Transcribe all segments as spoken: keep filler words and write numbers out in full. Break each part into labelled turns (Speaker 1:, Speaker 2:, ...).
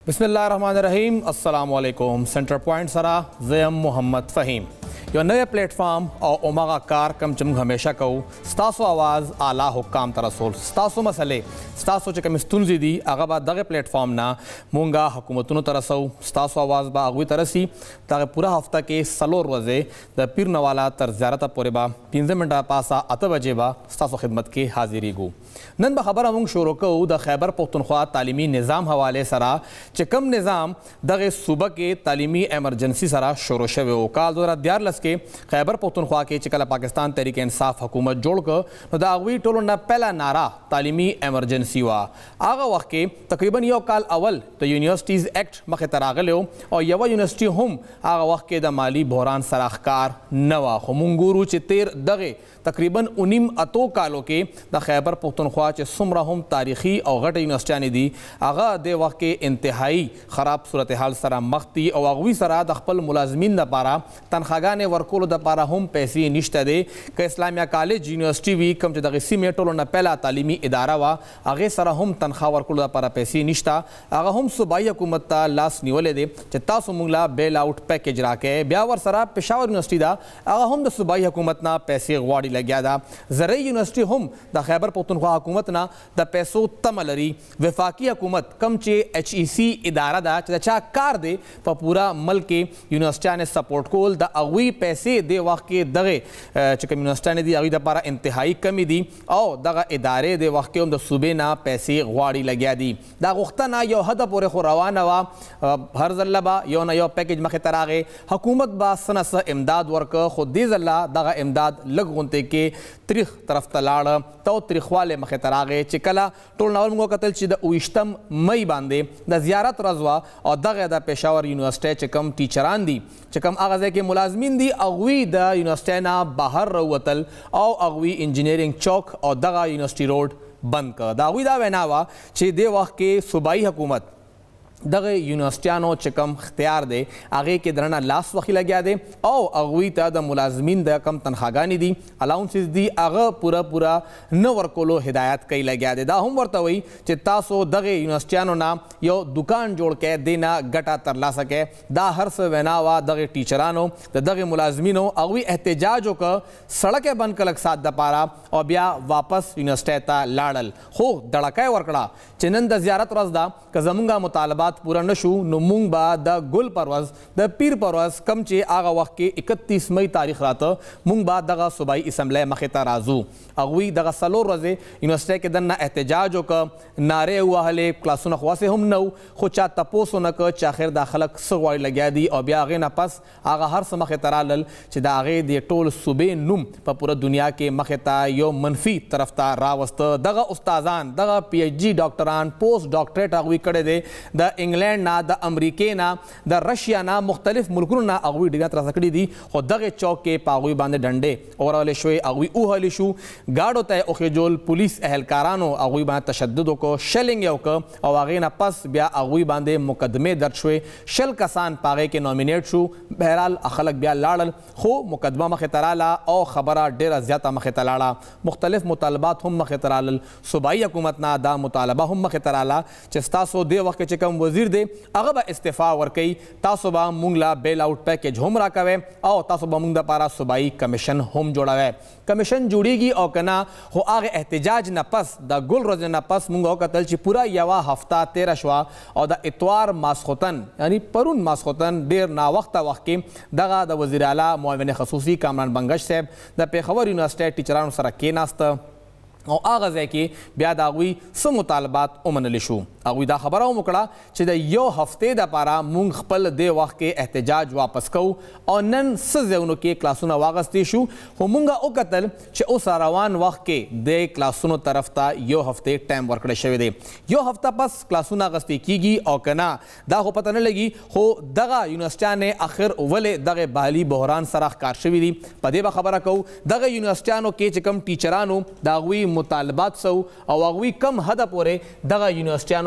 Speaker 1: بسم الله الرحمن الرحیم. السلام علیکم. سنټر پوینټ سره زیم محمد فهیم. یو نوی پلیټ فارم او اومغه کار کم چې موږ همیشه کوو ستاسو آواز اعلی حکام ته رسول، ستاسو مسلې ستاسو چې کومې ستونزې دي هغه به دغه پلیټ فارم نه مونږ حکومتونو ته رسوو، ستاسو آواز به هغوی ته رسي. دغه پوره هفته کې څلور ورځې د پیر نواله تر زیارته پورې به پنځه منټه پاسه اته بجې به ستاسو خدمت کې حاضرېږو. نن به خبره موږ شروع کوو د خیبر پښتونخوا تعلیمي نظام حوالې سره چې کوم نظام دغه صوبه کې تعلیمي ایمرجنسي سره شروع شوی و. کال دو هزار دیارلس کې خیبر پښتونخوا کې چې کله پاکستان تحریک انصاف حکومت جوړ کړ نو د هغوی ټولو نه پهله ناره تعلیمي ایمرجنسي وه. هغه وخت کې تقریبا یو کال اول د یونیورسټیز ایکټ مخې ته راغلی او یوه یونیورسټي هم هغه وخت کې د مالي بحران سره ښکار نه وه. خو موږ ګورو چې تیر دغې تقریبا اونیم اتو کالو کې د خیبر پښتونخوا چې څومره هم تاریخي او غټه یونیورسټیانې دي هغه د وخت کې انتهایی خراب صورتحال سره مخ دي او هغوی سره د خپل ملازمین دپاره تنخواګانې ورکولو دپاره هم پیسې نشته دی. که اسلامیه کالج یونیورسټي وي کوم چې دغې سیمې ټولو نه پهله تعلیمي اداره وه هغې سره هم تنخوا ورکولو دپاره پیسې نشته. هغه هم صوبایي حکومت ته لاس نیولی دی چې تاسو موږ له بیل آوټ پیکیج راکئ. بیا ورسره پېښور یونیورسټي ده هغه هم د صوبایي حکومت نه پیسې غواړي لګیا ده. زرعي یونیورسټي هم د خیبر پښتونخوا حکومت نه د پیسو تمه لري. وفاقي حکومت کوم چې ایچ ای سی اداره ده چې د چا کار دی په پوره ملک کې یونیورسټیانې سپورټ کول د هغوی پیسې دې وخت کې دغې چې کوم یونیورسټیانې دي هغوی دپاره انتهایي کمې دي او دغه ادارې دې وخت کې هم د صوبې نه پیسې غواړي لګیا دي. دا غوښتنه یو حده پورې خو روانه وه، هر ځله به یو نه یو پیکیج مخې ته راغی، حکومت به څه نه څه امداد ورکه، خو دې ځله دغه امداد لږ غونتې کې تریخ طرف ته لاړه، تو تریخوالی مخې ته راغی چې کله ټول ناول موږ وکتل چې د اویشتم مۍ باندې د زیارت ورځ وه او دغه د پېښور یونیورسټۍ چې کوم ټیچران دي چې کوم هغه ځای کې ملازمین دي هغوی د یونیورسټۍ نه بهر راووتل او هغوی انجینیرینګ چوک او دغه یونیورسټي روډ بند کړ. د هغوی دا وینا وه چې دې وخت کې صوبایي حکومت دغه یونیورسټیانو چې کوم اختیار دی هغې کې درنه لاس وخي لګیا دی او هغوی ته د ملازمین د کم تنخواګانې دي الاونسز دي هغه پوره پوره نه ورکولو هدایت کوي لګیا دی. دا هم ورته وایي چې تاسو دغه یونیورسټیانو نه یو دکان جوړ کړئ، دې نه ګټه ترلاسه کړئ. دا هر څه وینا وه دغې ټیچرانو د دغې ملازمینو. هغوی احتجاج وکړه، سړک یې بند کړه لږ ساعت دپاره او بیا واپس یونیورسټۍ ته لاړل. خو دړکه یې ورکړه چې نن د زیارت ورځ ده، که زموږ مطالبات پوره نشو نو مونږ به د ګل پر ورځ د پیر پر ورځ کم چې هغه وخت کې اکتیس مئی تاریخ راته مونږ به دغه صوبایي اسمبلی مخې ته راځو. هغوی دغه څلور ورځې یونیورسټۍ کې دننه احتجاج وکړه، نارې یې ووهلې، کلاسونه خو هسې هم نه و خو چا تپوس ونه کړ چې آخر دا خلک څه غواړي لګیا دي او بیا هغې نه پس هغه هر څه مخې ته رالل چې د هغې د ټول صوبې نوم په پوره دنیا کې مخې ته یو منفي طرف ته راوسته. دغه استادان، دغه پی ایچ ډي ډاکټران، پوسټ ډاکټریټ هغوی کړی دی، د انګلینډ نه، د امریکې نه، د رشیا نه، مختلف ملکونو نه هغوی ډګرونه ترلاسه کړي دي. خو دغې چوک کې په هغوی باندې ډنډې اورولې شوې، هغوی ووهلی شو، ګاډو ته یې وخېجول، پولیس اهلکارانو هغوی باندې تشدد وکړو، شلینګ یې وکړه او هغې نه پس بیا هغوی باندې مقدمې درج شوې. شل کسان په هغې کې نامینیټ شو. بهرحال خلک بیا لاړل خو مقدمه مخې ته راله او خبره ډېره زیاته مخې ته لاړه. مختلف مطالبات هم مخې ته رالل. صوبایي حکومت نه دا مطالبه هم مخې ته راله چې ستاسو دې وخت کې چې کوم وزیر دی هغه به استعفا ورکوي، تاسو به موږ له بیل آوټ پیکیج هم راکوئ او تاسو به موږ دپاره صوبایي کمیشن هم جوړوئ. کمیشن جوړیږي او که نه خو هغې احتجاج نه پس د ګل ورځې نه پس موږ وکتل چې پوره یوه هفته تېره شوه او د اتوار ماسخوتن یعنی پرون ماسخوتن ډېر ناوخته وخت کې دغه د وزیر اعلی معاون خصوصي کامران بنګش صاحب د پېښور یونیورسټۍ ټیچرانو سره کېناسته او هغه ځای کې بیا د هغوی څه مطالبات ومنلی شو. هغوی دا خبره هم وکړه چې د یو هفتې دپاره موږ خپل دې وخت کې احتجاج واپس کوو او نن څه ځایونو کې کلاسونه واغستې شو. خو موږ وکتل چې اوس روان وخت کې د کلاسونو طرف ته یو هفتې ټایم ورکړی شوی دی. یو هفته پس کلاسونه اغستې کیږي او که نه دا خو پته نه لګي. خو دغه یونیورسټیانې آخر ولې دغه بحالي بحران سره ښکار شوي دي په دې به خبره کوو. دغه یونیورسټیانو کې چې کوم ټیچرانو د هغوی مطالبات سو او هغوی کم حده پورې دغه یونیورسټیانو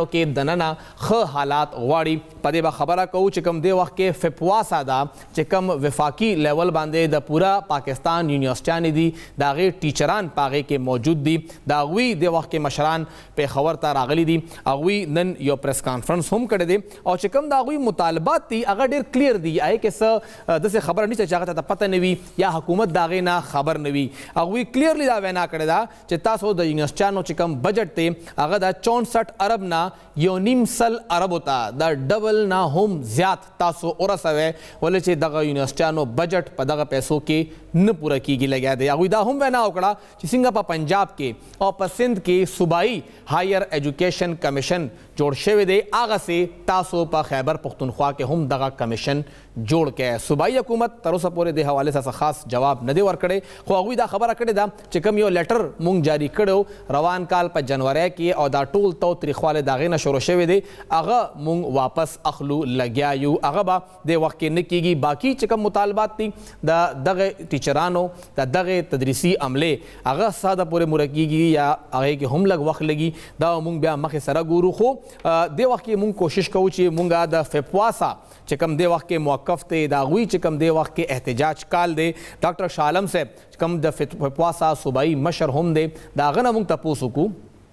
Speaker 1: کې دننه ښه حالات غواړي. په دې به خبره کوو چې کوم دې وخت کې فپواسا ده چې کوم وفاقي لیول باندې د پوره پاکستان یونیورسټیانې دي د هغې ټیچران په هغې کې موجود دي. د هغوی دې وخت کې مشران پېښور ته راغلي دي. هغوی نن یو پریس کانفرنس هم کړی دی او چې کوم د هغوی مطالبات دي هغه ډېر کلیر دي. هغې کې څه داسې خبره نشته چې هغه ته پته نه وي یا حکومت د هغې نه خبر نه وي. هغوی کلیرلی دا وینا کړې ده چې تاسو د یونیورسټیانو چې کوم بجټ دی هغه د چونسઠ ارب نه یو نیم سل اربو ته د ډبل نه هم زیات تاسو ورسوئ ولې چې دغه یونیورسټیانو بجټ په دغه پیسو کې نه پوره کیږي لګیا دی. هغوی دا هم وینا وکړه چې څنګه په پنجاب کې او په سندھ کې صوبایي هایر ایجوکیشن کمیشن جوړ شوی دی هغسې تاسو په خیبر پښتونخوا کې هم دغه کمیشن جوړ کړی. صوبایي حکومت تر اوسه پورې د حوالې څخه خاص جواب نه دی ورکړی خو هغوی دا خبره کړې ده چې کوم یو لیټر مونږ جاري کړی روان کال په جنوري کې او دا ټول تو تریخوالی د هغې نه شروع شوی دی هغه مونږ واپس اخلو لګیا یو. هغه به د وخت کې نه کیږي. باقي چې کوم مطالبات دي د دغه ټیچرانو د دغه تدریسي عملې هغه ساده پورې موره کیږي یا هغې کې هم لږ وخت لګي. دا مونږ بیا مخې سره ګورو خو دې وخت کې مونږ کوشش کوو چې مونږ د فپواسا چې کوم دې وخت کې موقف دی د هغوی چې کوم دې وخت کې احتجاج کال دی ډاکټر شاه عالم صاحب کوم د فپواسا صوبایي مشر هم دی د هغه نه مونږ تپوس وکړو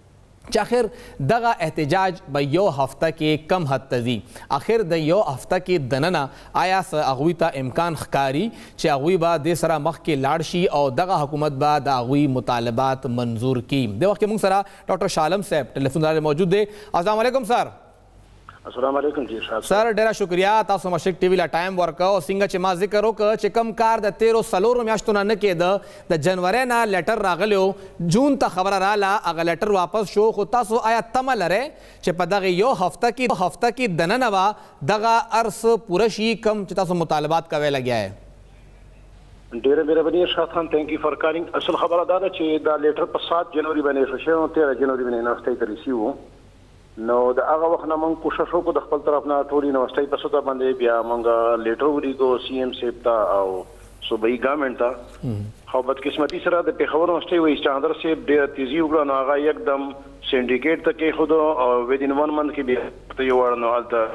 Speaker 1: چې آخر دغه احتجاج به یو هفته کې کم حد ته ځي. آخر د یو هفته کې دننه آیا هغوی ته امکان ښکاري چې هغوی به دې سره مخکې لاړ شي او دغه حکومت به د هغوی مطالبات منظور کړي. دې وخت کې موږ سره ډاکټر شاه عالم صاحب ټلیفون ته موجود دی. السلام علیکم سر.
Speaker 2: السلام علیکم جی صاحب.
Speaker 1: سر ډیره شکریا تاسو مشرق ټي وي لا ټایم ورکړ او څنګه چې ما ذکر وکړ چې کم کار د تیرو څلورو میاشتو نه نه کېده د جنورۍ نه لیټر راغلی و جون ته خبره راله هغه لیټر واپس شو خو تاسو آیا تمه لرئ چې په دغه یو هفته کې هفته کې دننه به دغه هر څه پوره شي کم چې تاسو مطالبات کوی لګیا یې؟
Speaker 2: ډیره مهرباني ارشاد خان تھینک یو فار کالینګ. اصل خبره دا ده چې دا لیټر په سات جنوري باندې ایښو شوی و تیره جنوري باندې یونیورسټۍ ته ریسیو و نو د هغه وخت نه موږ کوشش وکړو د خپل طرف نه ټول یونیورسټۍ په سطح باندې بیا موږ لیټر ولیږو سی ایم صاحب ته او صوبایي ګورنمنټ ته خو بدقسمتي سره د پېښور یونیورسټۍ وایس چانسلر صاحب ډېره تیزي وکړه نو هغه یکدم سینډیکیټ ته کېښودو او ودین ون منت کې بیا یو وړ نو هلته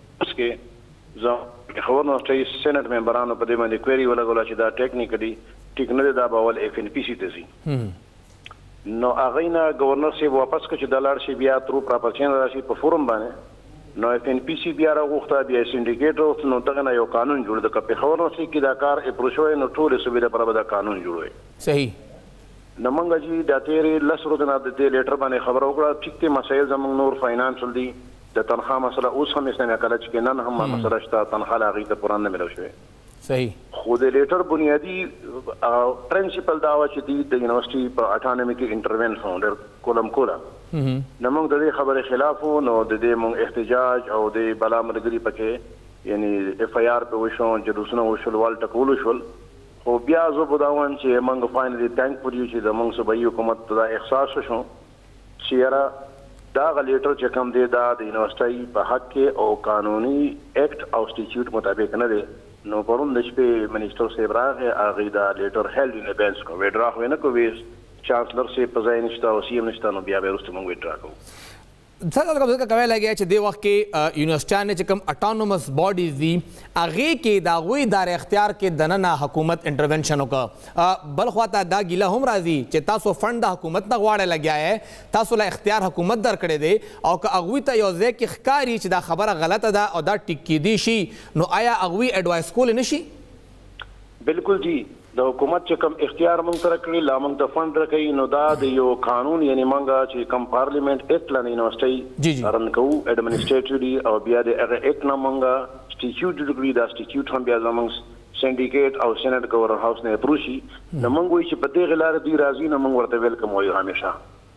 Speaker 2: کې زه پېښور یونیورسټۍ سینټ ممبرانو په دې باندې کویري ولګوله چې دا ټیکنیکلي ټیک نه دی دا به اول ایف ان پي سي ته ځي. نو هغې نه گورنر صاحب واپس کړه چې دا لاړ شي بیا ترو پراپرچین راشي په فورم باندې نو ایف ان پي سي بیا راغوښته بیا سینډیکیټ راغوښته نو دغه نه یو قانون جوړ د که پېښور یونیورسټۍ کې دا کار اپروچ شوی نو ټولې صوبې لپاره به دا قانون جوړ وی.
Speaker 1: صحیح.
Speaker 2: نو موږ چې دا تېرې لس ورځې نه د دې لیټر باندې خبره وکړه ټیک دی مسایل زموږ نور فاینانشل دي د تنخوا مسله اوس هم اسلامي کله چې نن هم مسله شته تنخوا له هغې ته پوره نه میلاو شوی.
Speaker 1: صحیح.
Speaker 2: خو د لیټر بنیادي پرنسپل دا وه چې دوی د یونیورسټۍ په اټانمي کې انټروینس هم ډېر کولم کوله نو موږ د دې خبرې خلاف وو نو د دې موږ احتجاج او د بلا ملګري پکې یعنی اف آی آر پې وشو جلوسونه وشول وال ټکول وشول خو بیا زه به دا وایم چې موږ فاینلي تھینکفل یو چې زموږ صوبایي حکومت ته دا احساس وشو چې یاره دغه لیټر چې کوم دی دا د یونیورسټۍ په حق کې او قانوني ایکټ او سټیچیوټ مطابق نه دی نو پرون د شپې منیسټر صاحب راغی هغې دا لیټر هیلډ ان ابینس کړو ویډرا خو یې نه کوو چانسلر صاحب په ځای نشته او سی ایم نشته نو بیا به وروسته موږ ویډرا کوو.
Speaker 1: سر تاسو کوم ځکه کوی لګیا چې دې وخت کې یونیورسټیانې چې کوم اټانومس باډیز دي هغې کې د هغوی دار اختیار کې دننه حکومت انټرونشن وکړه بل خوا ته دا ګیله هم راځي چې تاسو فنډ د حکومت نه غواړی لګیا یې تاسو له اختیار حکومت درکړی دی او که هغوی ته یو ځای کې ښکاري چې دا خبره غلطه ده او دا ټیک کیدی شي نو آیا هغوی اډوایس کولی نه شي؟
Speaker 2: بالکل جی د حکومت چې کوم اختیار موږ سره کړي لا موږ ته فنډ راکوي نو دا د یو قانون یعنی موږ چې کوم پارلیمنٹ ایکټ لاندې یونیورسټۍ رن کوو ایډمنسټریټیولی او بیا د هغه ایکټ نه موږ سټیچیوټ جوړ کړي دا سټیچیوټ هم بیا زموږ سینډیکیټ او سینټ ګورنر هاوس نه اپروچ شي نو موږ وایو چې په دغې لارې دوی راځي نو موږ ورته ویلکم وایو همیشه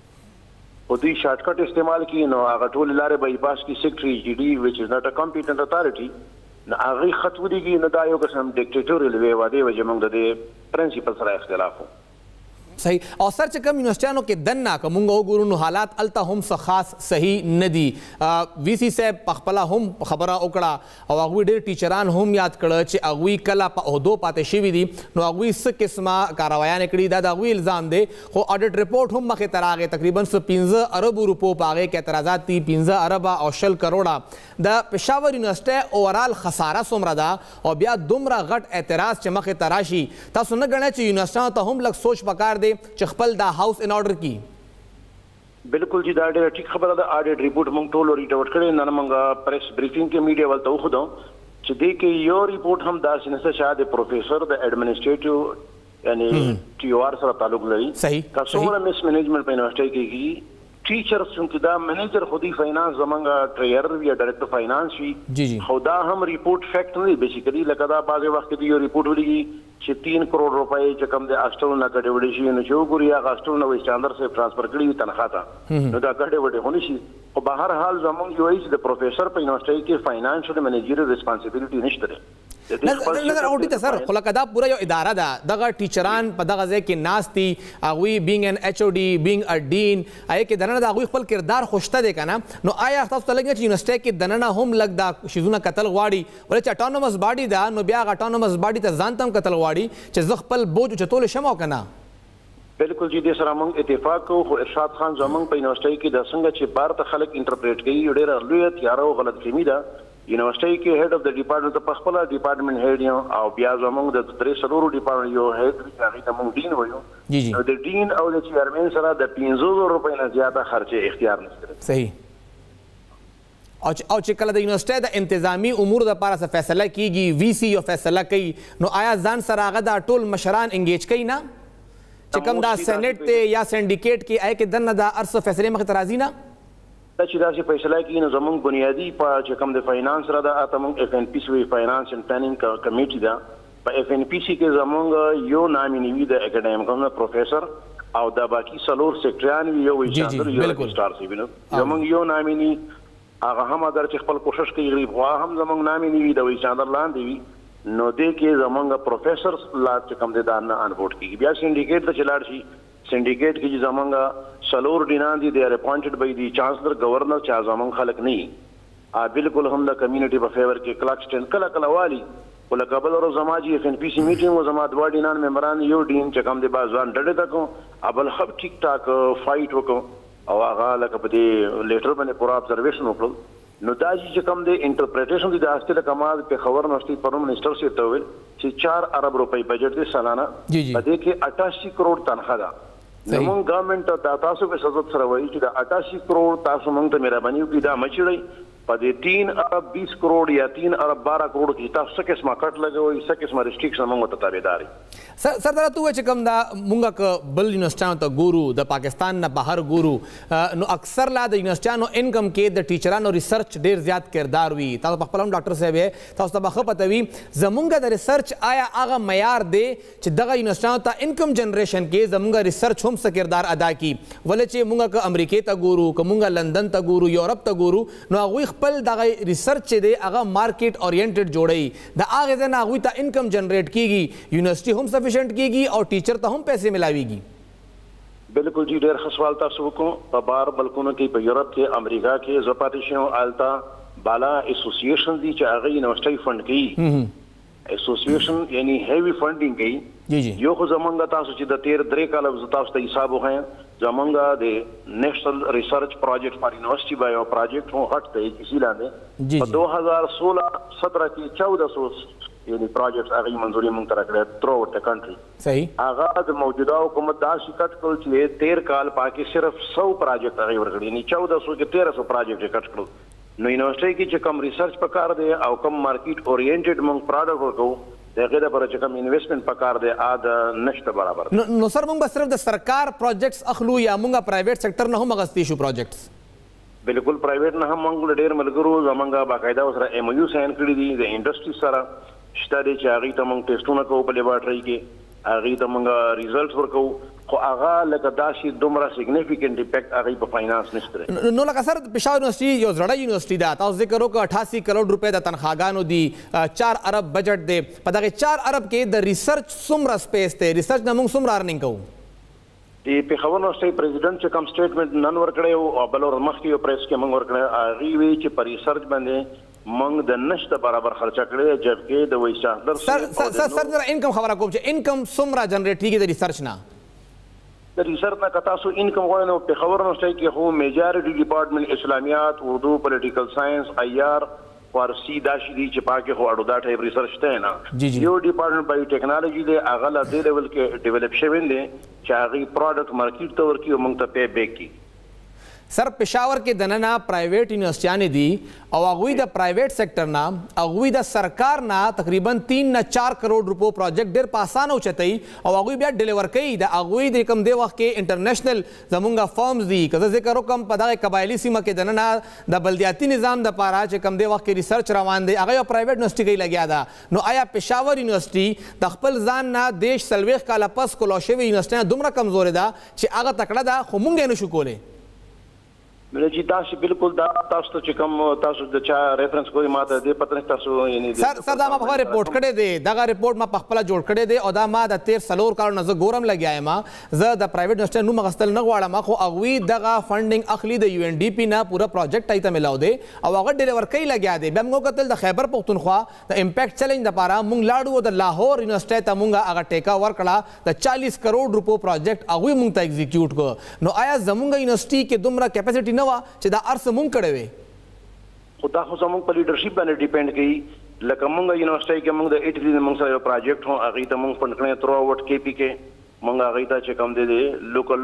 Speaker 2: خو دوی شارټ کټ استعمال کړي نو هغه ټولې لارې بایپاس کړي سیکرټري جي ډي وچ از ناټ ا کمپیټنټ اتھارټي نو هغې خط ودرېږي نو دا یو قسم ډیکټیټوریل وی وادې وه چې موږ د دې پرنسپل سره اختلاف و.
Speaker 1: صحیح او سر چې کوم یونیورسټیانو کې دننه که مونږ وګورو نو حالات هلته هم څه خاص صحیح نه دي. وي سي صاحب پخپله هم خبره وکړه او هغوی ډېر ټیچران هم یاد کړه چې هغوی کله په عهدو پاتې شوي دي نو هغوی څه قسمه کاروایانې کړي دا د هغوی الزام دی. خو اډټ رپورټ هم مخې ته راغی تقریبا څه پنځه اربو روپو په هغې کې اعتراضات دي پنځه اربه او شل کروړه. د پېښور یونیورسټۍ اوورال خساره څومره ده او بیا دومره غټ اعتراض چې مخې ته راشي تاسو نه ګڼئ چې یونیورسټیانو ته هم لږ سوچ پکار دی چې خپل دا هاوس ان آرډر کی؟
Speaker 2: بالکل جی دا ډېره ټیک خبره ده. اډټ رپورټ موږ ټولو ریډ آوټ کړی نن موږ پریس بریفینګ کې میډیا ولته وښودو چې دې کې یو ریپورټ هم داسې نشته چې د پروفیسر د ایډمنسټریټیو یعنی ټي او آر سره تعلق لري.
Speaker 1: صحیح
Speaker 2: که څومره مس مینجمنټ په یونیورسټۍ کې کېږي ټیچر څونکې دا منیجر خودي فاینانس زمونږ ټریئر یا ډایرکټر فاینانس وي
Speaker 1: جی جی
Speaker 2: خو دا هم ریپورټ فیکټ نه دی بیسیکلي لکه دا بعضې وخت کې یو ریپورټ ولیږي چې تین کروڑ روپۍ چې کوم د هاسټل نه ګټې وډې شي نو چې وګوري هغه هاسټل نه وایي چاندر صاحب ټرانسفر کړي وي تنخوا ته نو دا ګټې وډې خو نه شي. خو به هر حال زمونږ یو وایي چې د پروفیسر په یونیورسټۍ کې فاینانشل منیجریل ریسپانسبیلټي نشته دی.
Speaker 1: نظر اوټی ته سر خو لکه دا پوره یو اداره ده دغه ټیچران په دغه ځای کې ناست دي هغوی بینګ ان ایچ او ډي بینګ ا ډین هغې کې دننه د هغوی خپل کردار خو شته دی که نه نو آیا تاسو ته لګي چې یونیورسټۍ کې دننه هم لږ دا شیزونه کتل غواړي ولې چې اټانومس باډي ده نو بیا هغه اټانومس باډي ته ځان ته هم کتل غواړي چې زه خپل بوج اوچتولی شم او که نه؟
Speaker 2: بالکل جی دې سره موږ اتفاق کوو خو ارشاد خان زموږ په یونیورسټۍ کې د څنګه چې بار ته خلک انټرپریټ کوي یو ډېره لویه تیاره او غلطفهمي ده. یونیورسټۍ کې هیډ اف د ډپارټمنټ ته په خپله ډپارټمنټ هیډ یم او بیا زموږ د درې څلورو ډپارټمنټ یو هیډ وي چې هغې ته موږ ډین وایو نو د ډین او د چیرمین سره د پنځه زرو روپۍ نه زیاته خرچې اختیار نشته.
Speaker 1: صحیح او چې کله د یونیورسټۍ د انتظامی امور دپاره څه فیصله کیږي وي سی یو فیصله کوي نو آیا ځان سره هغه دا ټول مشران انګیج کوي نه چې کوم دا سینټ دی یا سینډیکیټ کې آی کې دننه دا هر څه فیصلې مخې ته راځي نه؟
Speaker 2: دا چې داسې فیصله کوي نو زموږ بنیادي په چې کوم د فاینانس سره ده هلته موږ اف ان پي سی وایي فاینانس اینډ پلانینګ کمیټي ده په اف ان پي سی کې زموږ یو نامیني وي د اکاډمیک پروفیسر او دا باقي څلور سیکټریان وي یو وایي چاندر یو رجسټار سی وي نو زموږ یو نامیني هغه هم اگر چې خپل کوشش کوي غریب خو هم زموږ نامیني وي د وایي چاندر لاندې وي نو دې کې زموږ پروفیسر لا چې کوم دی دا نه انبورډ کېږي. بیا سینډیکیټ ته چې لاړ شي سینډیکیټ کې چې زموږ څلور ډینان دي دې ار اپوینټډ بای دی چانسلر گورنر چې زموږ خلک نه وي بالکل هم د کمیونټي په فیور کې کلاک سټین کله کله والي خو لکه بل ورځ زما چې اف ان پي سي میټینګ و زما دوه ډینان ممبران یو ډین چې کوم دی باز ځان ډډې ته کوم ابل خب ټیک ټاک فایټ وکړو او هغه لکه په دې لیټر باندې پوره ابزرویشن وکړل نو دا چې کوم دی انټرپریټیشن دی د هاسټل کمال په خبر نشتی پرون منسٹر سے ته ویل چې چار ارب روپۍ بجټ دی سالانه په دې کې اٹھاسی کروڑ تنخواه ده. زموږ ګورنمنټ ته تاسو په سزت سره وایي چې د اٹھاسی کروڑ تاسو موږ ته مهرباني وکړئ دا مه چړئ په دې تین ارب بیس کروڑ یا تین ارب بارہ کروڑ کې تاسو څه قسمه کټ لګوئ څه قسمه ریسټریکشن موږ ته تابعدار یو.
Speaker 1: سردار ته ووایه چې کوم دا مونږ که بل یونیورسټیانو ته ګورو د پاکستان نه بهر ګورو نو اکثر لا د یونیورسټیانو انکم کې د ټیچرانو ریسرچ ډېر زیات کردار وي. تاسو پخپله هم ډاکټر صاحب یې تاسو ته به ښه پته وي زمونږ د ریسرچ آیا هغه معیار دی چې دغه یونیورسټیانو ته انکم جنریشن کې زمونږ ریسرچ هم څه کردار ادا کړي ولې چې مونږ که امریکې ته ګورو که مونږ لندن ته ګورو یورپ ته ګورو نو هغوی خپل دغه ریسرچ چې دی هغه مارکیټ اورینټډ جوړوي د هغې ځای نه هغوی ته انکم جنریټ کیږي یونیورسټي هم سفیشینټ کیږي او ټیچر ته هم پیسې ملاویږي.
Speaker 2: بالکل جی ډېر ښه سوال تاسو وکړو په بار ملکونو کې په یورپ کې امریکا کې زه پاتې شوی یم هلته بالا اسوسییشن دي چې هغه یونیورسټۍ فنډ کوي اسوسییشن یعنی هیوي فنډینګ کوي یو خو زمونږ تاسو چې د تیر درې کاله زه تاسو ته حساب وښیم زمونږ د نیشنل ریسرچ پروجیکټ فار یونیورسٹی بایو پروجیکټ هو هټ دی کسی لاندې په دو هزار سولہ سترہ کې چودہ سو یعنی پروجیکټ هغه منظوري مونږ ته راکړه تھرو آوټ د کنټري صحیح هغه د موجوده حکومت دا شکایت کړل چې تیر کال پاکې صرف سو پروجیکټ هغه ورکړي یعنی چودہ سو کې تیرہ سو پروجیکټ کټ کړل نو یونیورسټۍ کې چې کم ریسرچ پکار دی او کم مارکیټ اورینټډ مونږ پروډکټ ورکو دغه د پر چې کم انویسټمنټ پکار دی ا د نشته برابر
Speaker 1: نو سر مونږ به صرف د سرکار پروجیکټس اخلو یا مونږ پرایویټ سېکټر نه هم غوښتي شو پروجیکټس
Speaker 2: بالکل پرایویټ نه هم مونږ ډېر ملګرو زمونږ باقاعده سره ایم او یو ساين کړی دي د انډسټری سره شته دی چې هغې ته مونږ ټیسټونه کوو په لیبارټرۍ کې هغې ته مونږ ریزلټس ورکوو خو هغه لکه داسې دومره سیګنیفیکنټ امپیکټ هغې په فاینانس نشته دی.
Speaker 1: نو لکه سر پېښور یونیورسټي یو زړه یونیورسټي ده تاسو ذکر وکړو اټھاسی کروڑ روپۍ د تنخواګانو دي چار ارب بجټ دی په دغې چار ارب کې د ریسرچ څومره سپیس دی ریسرچ نه مونږ څومره ارنینګ کوو
Speaker 2: د پیښور یونیورسيټي پریزیډنټ چې کوم سټیټمنټ نن ورکړی او بل ور مخکې یو پریس کې موږ ورکړی هغه وی چې په ریسرچ باندې موږ د نشته برابر خرچه کړی جبکې د وایس چانسلر
Speaker 1: سر سر سر سر انکم خبره کوم چې انکم څومره جنریټ کیږي د ریسرچ نه
Speaker 2: د ریسرچ نه کتا سو انکم غواړي نو پیښور یونیورسيټي کې هو میجارټي ډپارټمنټ اسلامیات اردو پولیټیکل ساينس ایار فارسی دا شې چې پاکه هو اړو دا ټایپ ریسرچ ته نه یو ډپارټمنټ بایو ټیکنالوژي دی هغه لا دې لیول کې ډیولپ شوی دی چې هغه پروډکټ مارکیټ ته ورکی او موږ ته پی بیک کی
Speaker 1: سر پېښور کې دننه پرایویټ یونیورسيټیانې دي او هغوی د پرایویټ سیکټر نه هغوی د سرکار نه تقریبا تین نه چار کروڑ روپو پروجیکټ ډېر په اسانه اوچتوي او هغوی بیا ډیلیور کوي د هغوی د کوم دی وخت کې انټرنیشنل زمونږ فارمز دي که زه ذکر وکړم په دغه قبایلي سیمه کې دننه د بلدیاتي نظام دپاره چې کوم دی وخت کې ریسرچ روان دی هغه یو پرایویټ یونیورسيټي کې لګیا ده نو آیا پېښور یونیورسيټي د خپل ځان نه دیش څلوېښت کاله پس کلو شوې یونیورسيټي دومره کمزورې ده چې هغه تکړه ده خو موږ یې نشو کولی
Speaker 2: مله چې تاسو بالکل دا تاسو ته چې کوم تاسو د چا ریفرنس کوی ماته دې پته نه تاسو یعنی
Speaker 1: سر سر دا ما په ریپورت کړی دی دغه ریپورت ما په خپل جوړ کړی دی او دا ما د تیر سلور کال نه زه ګورم لګیا ما زه د پرایویټ یونیورسيټي نوم غستل نه غواړم خو هغوی دغه فنډینګ اخلي د یو ان ډي پی نه پوره پروجیکټ ای ته ملاو دی او هغه ډیلیور کوي لګیا دی بیا موږ کتل د خیبر پښتونخوا د امپیکټ چیلنج دپاره موږ لاړو د لاهور یونیورسيټي ته موږ هغه ټیکا ورکړه د چالیس کروڑ روپو پروجیکټ هغوی موږ ته ایگزیکیوټ کړ نو آیا زموږ یونیورسيټي کې دومره کیپاسټي نه وه چې دا سمون کړی وي
Speaker 2: خو دا خو زموږ په لیډرشپ باندې ډیپینډ کوي لکه موږ یونیورسيټي کې موږ د اټلی موږ سره یو پروجیکټ هو هغه ته موږ فند کړی تھرو اوټ کې پی کې موږ هغه ته چې کوم دی لوکل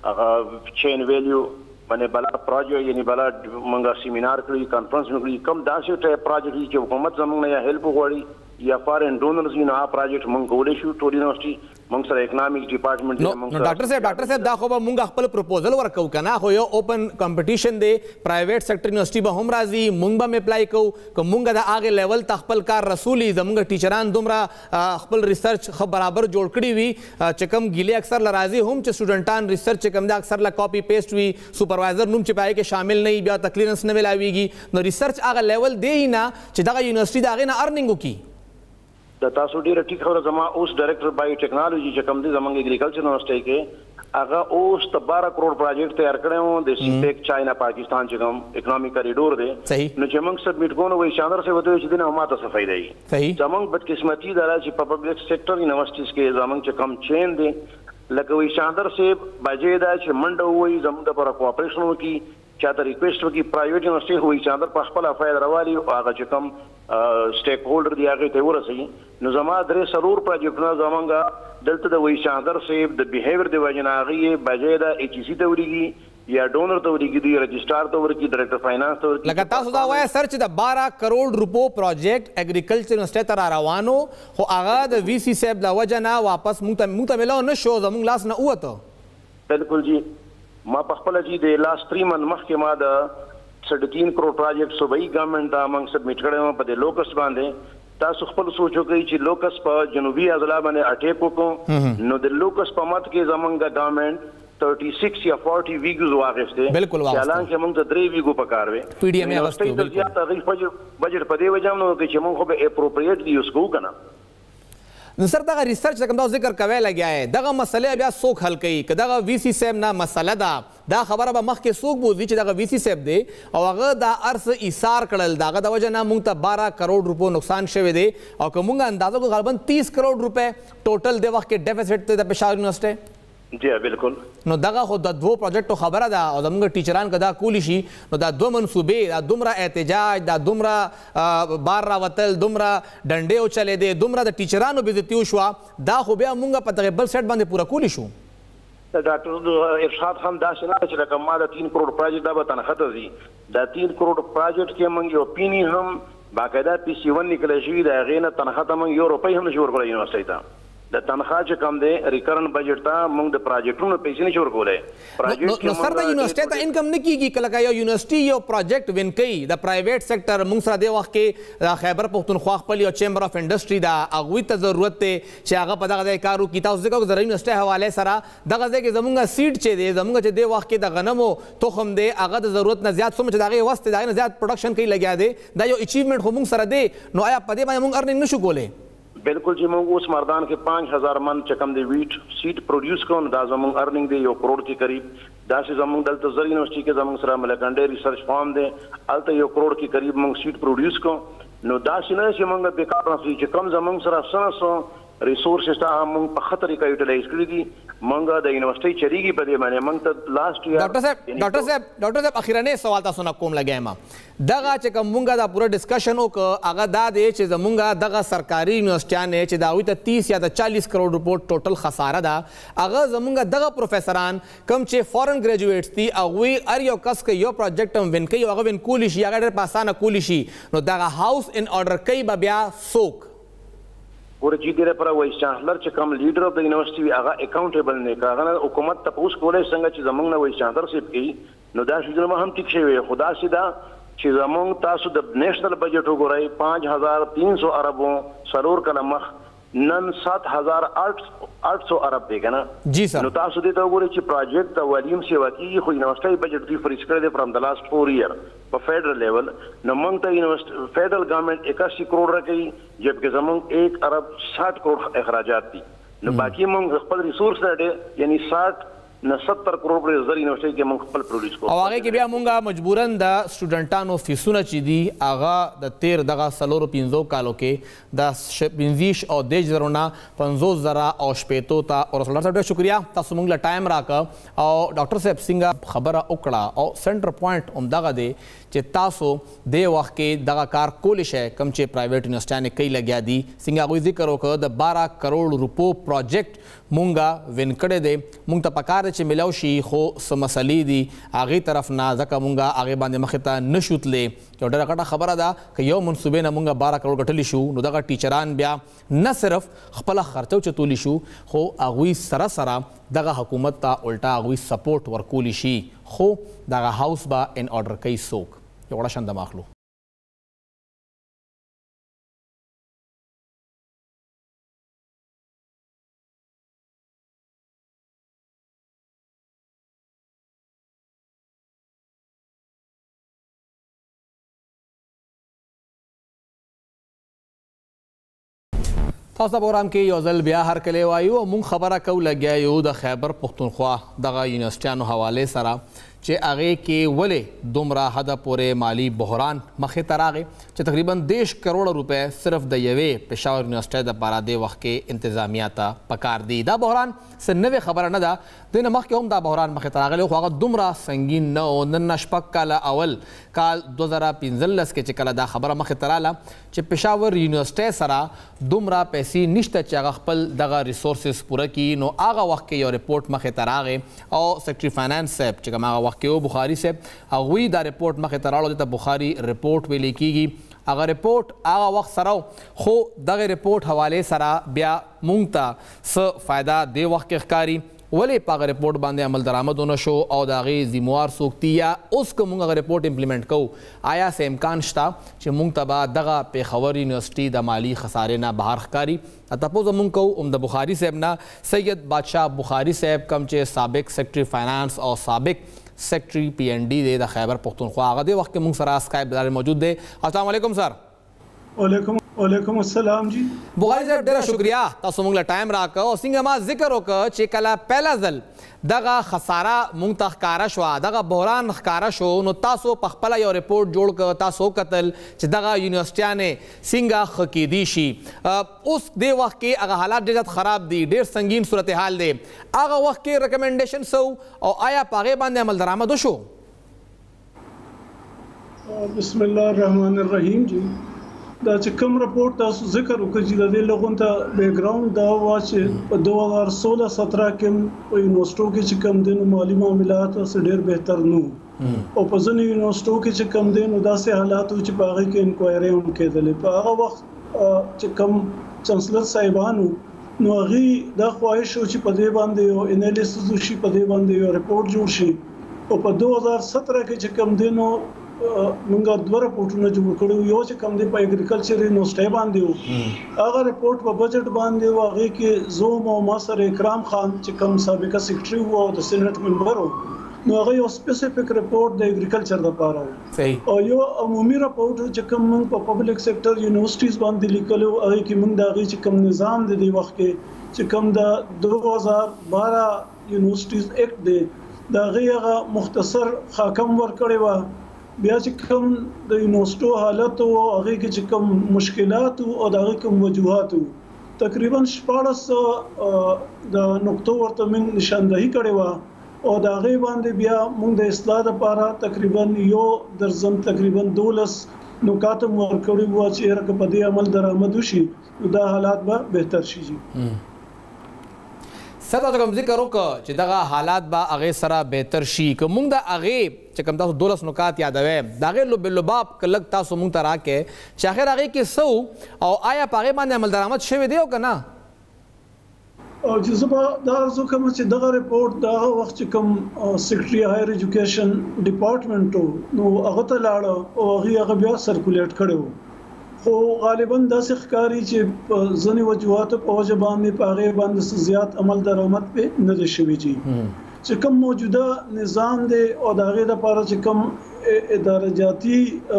Speaker 2: هغه چین ویلیو باندې بلا پروجیکټ یعنی بلا موږ سیمینار کړی کانفرنس کړی کوم داسې ټایپ پروجیکټ چې حکومت زموږ نه هیلپ غواړي یا فارن ډونرز یو نه پروجیکټ موږ کولای شو ټول یونیورسيټي موږ سره اکونومیک ډپارټمنټ دی
Speaker 1: موږ نو ډاکټر صاحب ډاکټر صاحب دا خو به موږ خپل پروپوزل ورکو کنه خو یو اوپن کمپټیشن دی پرایویټ سیکټر یونیورسيټي به هم راځي موږ به اپلای کوو که موږ د هغې لیول ته خپل کار رسولي زموږ ټیچران دومره خپل ریسرچ ښه برابر جوړ کړي وي چې کوم ګیلې اکثر له راځي هم چې سټوډنټان ریسرچ چې کوم دی اکثر له کاپي پیسټ وي سپروایزر نوم چې په هغې کې شامل نه وي بیا ته کلینس نه میلاویږي نو ریسرچ هغه لیول دی نه چې دغه یونیورسيټي د هغې نه ارننګ وکړي
Speaker 2: د تاسو ډیره ټیک خبره زما اوس ډایرکټر بایو ټیکنالوژي چې کوم دی زمونږ اګریکلچر یونیورسيټي کې هغه اوس ته بارہ کروڑ پروجیکټ تیار کړی و د سیپیک چاینا پاکستان چې کوم اکنامک کریډور دی نو چې موږ سبمیټ کوو وایي شاندار صاحب ته چې دنه ماته څه فایده وي زمونږ بدقسمتي دا چې په پبلک سیکټر یونیورسيټیز کې زمونږ چې کوم چین دی لکه وایي شاندار صاحب بجې دا چې منډه وایي زمونږ دپاره کوآپریشن وکړي چاته ریکویسټ وکړي پرایویټ یونیورسيټي وایي شاندار په خپله فایده راوالي او هغه چې کوم سټیک هولډر دی هغې ته ورسوي نو زما درې څلور پروجیکټونه زمونږ دلته د وایي شاندار صاحب د بیهیویر د وجې نه هغې بجای د ایچ ای سي ته وریږي یا ډونر ته وریږي دوی رجسټار ته ورکړي ډایرکټر فاینانس ته ورکړي
Speaker 1: لکه تاسو دا وایه سر چې د بارہ کروڑ روپو پروجیکټ اګریکلچر یونیورسيټي ته را روانو خو هغه د وي سی صاحب د وجه نه واپس موږ ته میلاو نه شو زموږ لاس نه ووته
Speaker 2: بالکل جی ما په خپله جی د لاست تھری منت مخکې ما د ساڑھے تین کروڑ پروجیکټ صوبایي ګورنمنټ ته موږ سبمیټ کړی وم په دې لوکسټ باندې تاسو خپل سوچ وکړئ چې لوکس په جنوبي اضلاع باندې اټیک وکړو نو د لوکس په مت کې زمونږ ګورنمنټ تھرٹی سکس یا فورٹی ویګز واغېستې
Speaker 1: بالکل واغېستې
Speaker 2: حالانکه موږ ته درې ویګو پکار وې
Speaker 1: پی ډي ایم یې اغوستی
Speaker 2: بالکل زیات هغوی بجټ په دې وجه هم نه وکړي چې موږ خو به اپروپریټلی یوز کوو که نه
Speaker 1: نو سر دغه ریسرچ د کوم دا ذکر کوی لګیا دی دغه مسلې بیا څوک حل کوي که دغه وي سی صاحب نه مسله ده دا خبره به مخکې څوک بوځي چې دغه وي سی صاحب دی او هغه دا هر څه ایثار کړل د هغه د وجه نه موږ ته بارہ کروڑ روپو نقصان شوی دی او که موږ اندازه کړو غالبا تیس کروڑ روپے ټوټل د وخت کې ډیفیسټ دی د پېښور یونیورسيټي
Speaker 2: جی بالکل
Speaker 1: نو دغه خو د دوو پروجیکټو خبره ده او زموږ ټیچران که دا کولی شي نو دا دوه منصوبې دا دومره احتجاج دا دومره بار راوتل دومره ډنډې وچلېدې دومره د ټیچرانو بېزتي وشوه دا خو بیا موږ په دغې بل سیټ باندې پوره کولی شو
Speaker 2: ډاکټر ارشاد خان داسې نه چې لکه ما د تین کروڑ پروجیکټ دا به تنخه ته ځي دا تین کروڑ پروجیکټ کې موږ یو پینی هم باقاعده پی سی ون نکلی شوي د هغې نه تنخه ته موږ یو روپۍ هم نشو ورکولی یونیورسيټي ته د تنخواه چې کم دی ریکرن بجټ ته موږ د پروجیکټونو پیسې نشو ورکولی
Speaker 1: نو سر د یونیورسيټي ته انکم نه کیږي که لکه یو یونیورسيټي یو پروجیکټ وین کوي د پرایویټ سیکټر موږ سره دې وخت کې د خیبر پښتونخوا خپل یو چیمبر اف انډسټري ده هغوی ته ضرورت دی چې هغه په دغه ځای کار وکړي تاسو ذکر وکړو زرعي یونیورسيټي حوالې سره دغه ځای کې زموږ سیډ چې دی زموږ چې دې وخت کې د غنمو تخم دی هغه د ضرورت نه زیات څومره چې د هغې وس دی د هغې نه زیات پروډکشن کوي لګیا دی دا یو اچیومنټ خو موږ سره دی نو آیا په دې باندې موږ ارننګ نشو کولی
Speaker 2: بالکل چې موږ اوس مردان کې پانچ هزار من چې کم دی ویټ سیډ پروډیوس کوو دا زموږ ارننګ دی یو کروڑ کې قریب داسې زموږ دلته زر یونیورسيټي کې زموږ سره ملکانډي ریسرچ فارم دی الته یو کروڑ کې قریب موږ سیډ پروډیوس کوو نو داسې نه چې موږ به کار نه چې کم زموږ سره سره ریسورسز ته موږ په خطر کې یوټیلایز کړی دي موږ د یونیورسيټي چریږي په دې باندې موږ ته لاست ایئر
Speaker 1: ډاکټر صاحب ډاکټر صاحب ډاکټر صاحب اخیرنه سوال تاسو نه کوم لګایم دغه چې کوم موږ دا پوره ډسکشن وکړ هغه دا دی چې زموږ دغه سرکاري یونیورسيټیانه چې دا وي ته تیس یا د چالیس کروڑ روپو ټوټل خساره ده هغه زموږ دغه پروفیسوران کم چې فورن ګریجویټس دي هغوی هر یو کس که یو پروجیکټ هم وین کوي هغه وین کولی شي هغه ډېر په اسانه کولی شي نو دغه هاوس ان order کوي به بیا څوک
Speaker 2: ور چې دې لپاره وایس چانسلر چې کوم لیډر اف د یونیورسيټي هغه اکاونټیبل نه کاغه حکومت ته پوس کولای څنګه چې زمونږ نه وایس چانسلر سیب کی نو دا شجره هم ټیک شوی خدا سیدا چې زمونږ تاسو د نېشنل بجټ وګورئ پانچ هزار تین سو اربو سرور کله مخ نن سات هزار آٹھ سو ارب دی کنه
Speaker 1: جی سر
Speaker 2: نو تاسو دې ته وګورئ چې پروجیکټ والیم سیوا کی خو یونیورسيټي بجټ دی فریز کړی دی فرام د لاست فور ایئر په فیډرل لیول نو موږ ته یونیورسيټي فیډرل گورنمنٹ اکاسی کروڑ راکړي جبکې زموږ ایک ارب ساٹھ کروڑ اخراجات دي نو باقي موږ خپل ریسورس لري یعنی ساٹھ نه ستر کروڑ پر زر یونیورسيټي کې موږ خپل پروډیوس کوو
Speaker 1: او هغه کې بیا موږ مجبورن د سټوډنټانو فیسونه چې دي هغه د تیر دغه څلورو پنځو کالو کې د پنځه او دېرش زرو نه پنځوس زره او شپېتو ته او ډاکټر صاحب ډېر شکریا تاسو موږ له ټایم راکړه او ډاکټر صاحب څنګه خبره وکړه او سنټر پوینټ همدغه دی چې تاسو دې وخت کې دغه کار کولی شئ کوم چې پرایویټ یونیورسيټیانې کوي لګیا دي څنګه هغوی ذکر وکړه د بارہ کروڑ روپو پروجیکټ مونږه وین کړی دی مونږ ته پکار دی چې میلاو شي خو څه مسلې دي هغې طرف نه ځکه مونږه هغې باندې مخې ته نه شو تللی یو ډېره غټه خبره ده که یو منصوبې نه مونږه بارہ کروڑ ګټلی شو نو دغه ټیچران بیا نه صرف خپله خرچه اوچتولی شو خو هغوی سره سره دغه حکومت ته الټا هغوی سپورټ ورکولی شي خو دغه هاوس به ان order کوي څوک یو وړه شان دمه اخلو تاسو په پروګرام کې یو ځل بیا هرکلی وایو او مونږ خبره کوو لګیا یو د خیبر پښتونخوا دغه یونیورسيټیانو حوالې سره چې هغې کې ولې دومره حده پورې مالي بحران مخې ته راغی چې تقریبا دېرش کروڑه روپۍ صرف د یوې پېښور یونیورسيټۍ دپاره دې وخت کې انتظامیه ته پکار دی دا بحران څه نوې خبره نه ده دې نه مخکې هم دا بحران مخې ته راغلی خو هغه دومره سنګین نه و نن نه شپږ کاله اول کال دوه زره پنځلس کې چې کله دا خبره مخې ته راله چې پېښور یونیورسيټۍ سره دومره پیسې نشته چې هغه خپل دغه ریسورسز پوره کړي نو هغه وخت کې یو رپورټ مخې ته راغی او سیکرټري فاینانس صاحب چې کوم هغه وخت کې و بخاري صاحب هغوی دا رپورټ مخې ته راوړو دې ته بخاري رپورټ ویلی کېږي هغه رپورټ هغه وخت سره خو دغه رپورټ حوالې سره بیا موږ ته څه فایده دې وخت کې ښکاري ولې په هغه رپورټ باندې عمل درآمد ونه شو او د هغې ذموار څوک دي یا اوس که موږ هغه رپورټ امپلیمنټ کوو آیا څه امکان شته چې موږ ته به دغه پېښور یونیورسيټي د مالي خسارې نه بهر ښکاري تپوس موږ کوو هم د بخاري صاحب نه سید بادشاه بخاري صاحب کم چې سابق سیکرټري فاینانس او سابق سیکرټري پی این ډي دی د خیبر پښتونخوا هغه دې وخت کې موږ سره اسکایپ له لارې موجود دی السلام علیکم سر
Speaker 3: وعلیکم وعلیکم السلام جی
Speaker 1: بخاري صاحب ډېره شکریا تاسو موږ له ټایم راکړه او څنګه ما ذکر وکړه چې کله پهله ځل دغه خساره موږ ته ښکاره شوه دغه بحران ښکاره شو نو تاسو په خپله یو رپورټ جوړ کړ تاسو وکتل چې دغه یونیورسيټیانې څنګه ښه کیدی شي اوس دې وخت کې هغه حالات ډېر زیات خراب دي ډېر سنګین صورتحال دی هغه وخت کې ریکمنډیشن څه او آیا په هغې باندې عمل درآمد وشو
Speaker 3: بسم الله الرحمن الرحیم جی دا چې کوم رپورټ تاسو ذکر وکړئ چې د دې لغون ته بیک ګراوند دا و چې په دوه هزار سولہ سترہ کې په یونیورسيټو کې چې کم دي نو مالي معاملات څه ډېر بهتر نه او په ځینو یونیورسيټو کې چې کم دي نو داسې حالات و چې په هغې کې انکوایري هم کېدلې په هغه وخت چې کم چانسلر صاحبانو نو هغې دا خواهش و چې په دې باندې یو انالیسس وشي په دې باندې یو رپورټ جوړ شي او په دوه هزار سترہ کې چې کم دي نو موږ دوه رپورټونه جوړ کړو یو چې کوم دی په اګریکلچر یونیورسيټي باندې و هغه رپورټ په بجټ باندې و هغه کې زوم او ما سره اکرام خان چې کوم سابقه سیکرټري و او د سېنات ممبر و نو هغه یو سپیسیفیک رپورټ د اګریکلچر لپاره
Speaker 1: صحیح
Speaker 3: او یو عمومي رپورټ چې کوم موږ په پبلک سېکټر یونیورسيټیز باندې لیکلو هغه کې موږ د هغه چې کوم نظام د دې وخت کې چې کوم د دوه هزار بارہ یونیورسيټیز اکټ دی دا هغه مختصر خاکم ورکړی و بیا چې کوم د یونیورسيټو حالت او هغه کې چې کوم مشکلات او هغه کوم وجوهات تقریبا شپږ د نقطو ورته موږ نشاندهي کړې و او دا غي باندې بیا موږ د اصلاح لپاره تقریبا یو درزم تقریبا دولس نکات ورکړي وو چې رکه په دې عمل درآمد وشي دا حالات به بهتر شي.
Speaker 1: ستا کوم ذکر وکړه چې دغه حالات به هغه سره بهتر شي که موږ د هغه چې کوم تاسو دولس نکات یادوي دا غي لوباب کلک تاسو موږ ته راکې چې اخر هغه کې سو او آیا په هغه باندې عمل درآمد شوی دی او کنه
Speaker 3: او چې زه به دا ارزو کوم چې دغه رپورټ دا وخت چې کوم سیکریټري هایر ایجوکیشن ډپارټمنټ نو هغه ته لاړ او هغه بیا سرکولیټ کړو خو غالبا داسې ښکاري چې ځینې وجوهاتو په وجه باندې په هغې باندې زیات عمل درآمد پې نه دی شوی جي چې کوم موجوده نظام دی او د هغې لپاره چې کوم اداره جاتي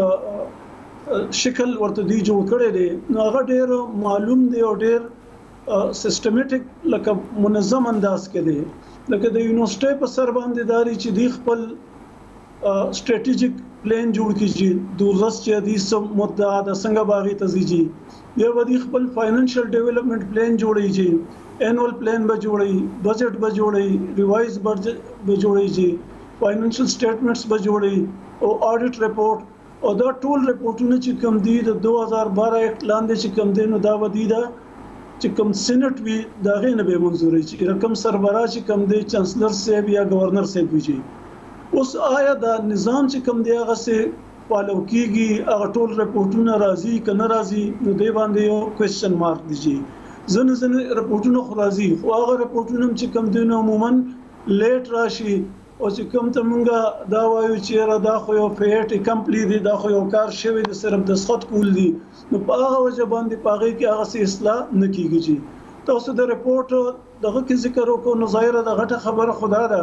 Speaker 3: شکل ورته دوی جوړ کړی دی نو هغه ډېر معلوم دی او ډېر سیستمیټک لکه منظم انداز کې دی لکه د یونیورسيټي په سر باندې داري چې دی خپل سټریټیجیک پلان جوړ کیږي دورس چې دي سم مدعا د څنګه باغی تزيجي یا ودی خپل فاینانشل ډیولپمنٹ پلان جوړیږي انوال پلان به جوړي بجټ به جوړي ریوایز بجټ به جوړیږي فاینانشل سټیټمنټس به جوړي او اډیټ رپورټ او دا ټول رپورټونه چې کوم دي د دوه هزار بارہ اکټ لاندې چې کوم دي نو دا ودی دا چې کوم سېنات وی دا غي نه به منزوري چې رقم سربراہ چې کوم دی چانسلر صاحب یا گورنر صاحب وی اوس آیا دا نظام چې کوم دی هغه سه فالو کیږي هغه ټول رپورټونه راځي کنه راځي نو دی باندې یو کوېسچن مارک دیږي ځنه ځنه رپورټونه خو راځي خو هغه رپورټونه چې کوم دی نو عموما لیټ راشي او چې کوم ته مونږه دا وایو چې را دا خو یو فیټ کمپلی دی دا خو یو کار شوی د صرف د سخت کول دی نو په هغه وجه باندې پاغي کې هغه سي اصلاح نه کیږي تاسو د رپورټ دغه کې ذکر وکړو نو ظاهر د غټه خبره خدا ده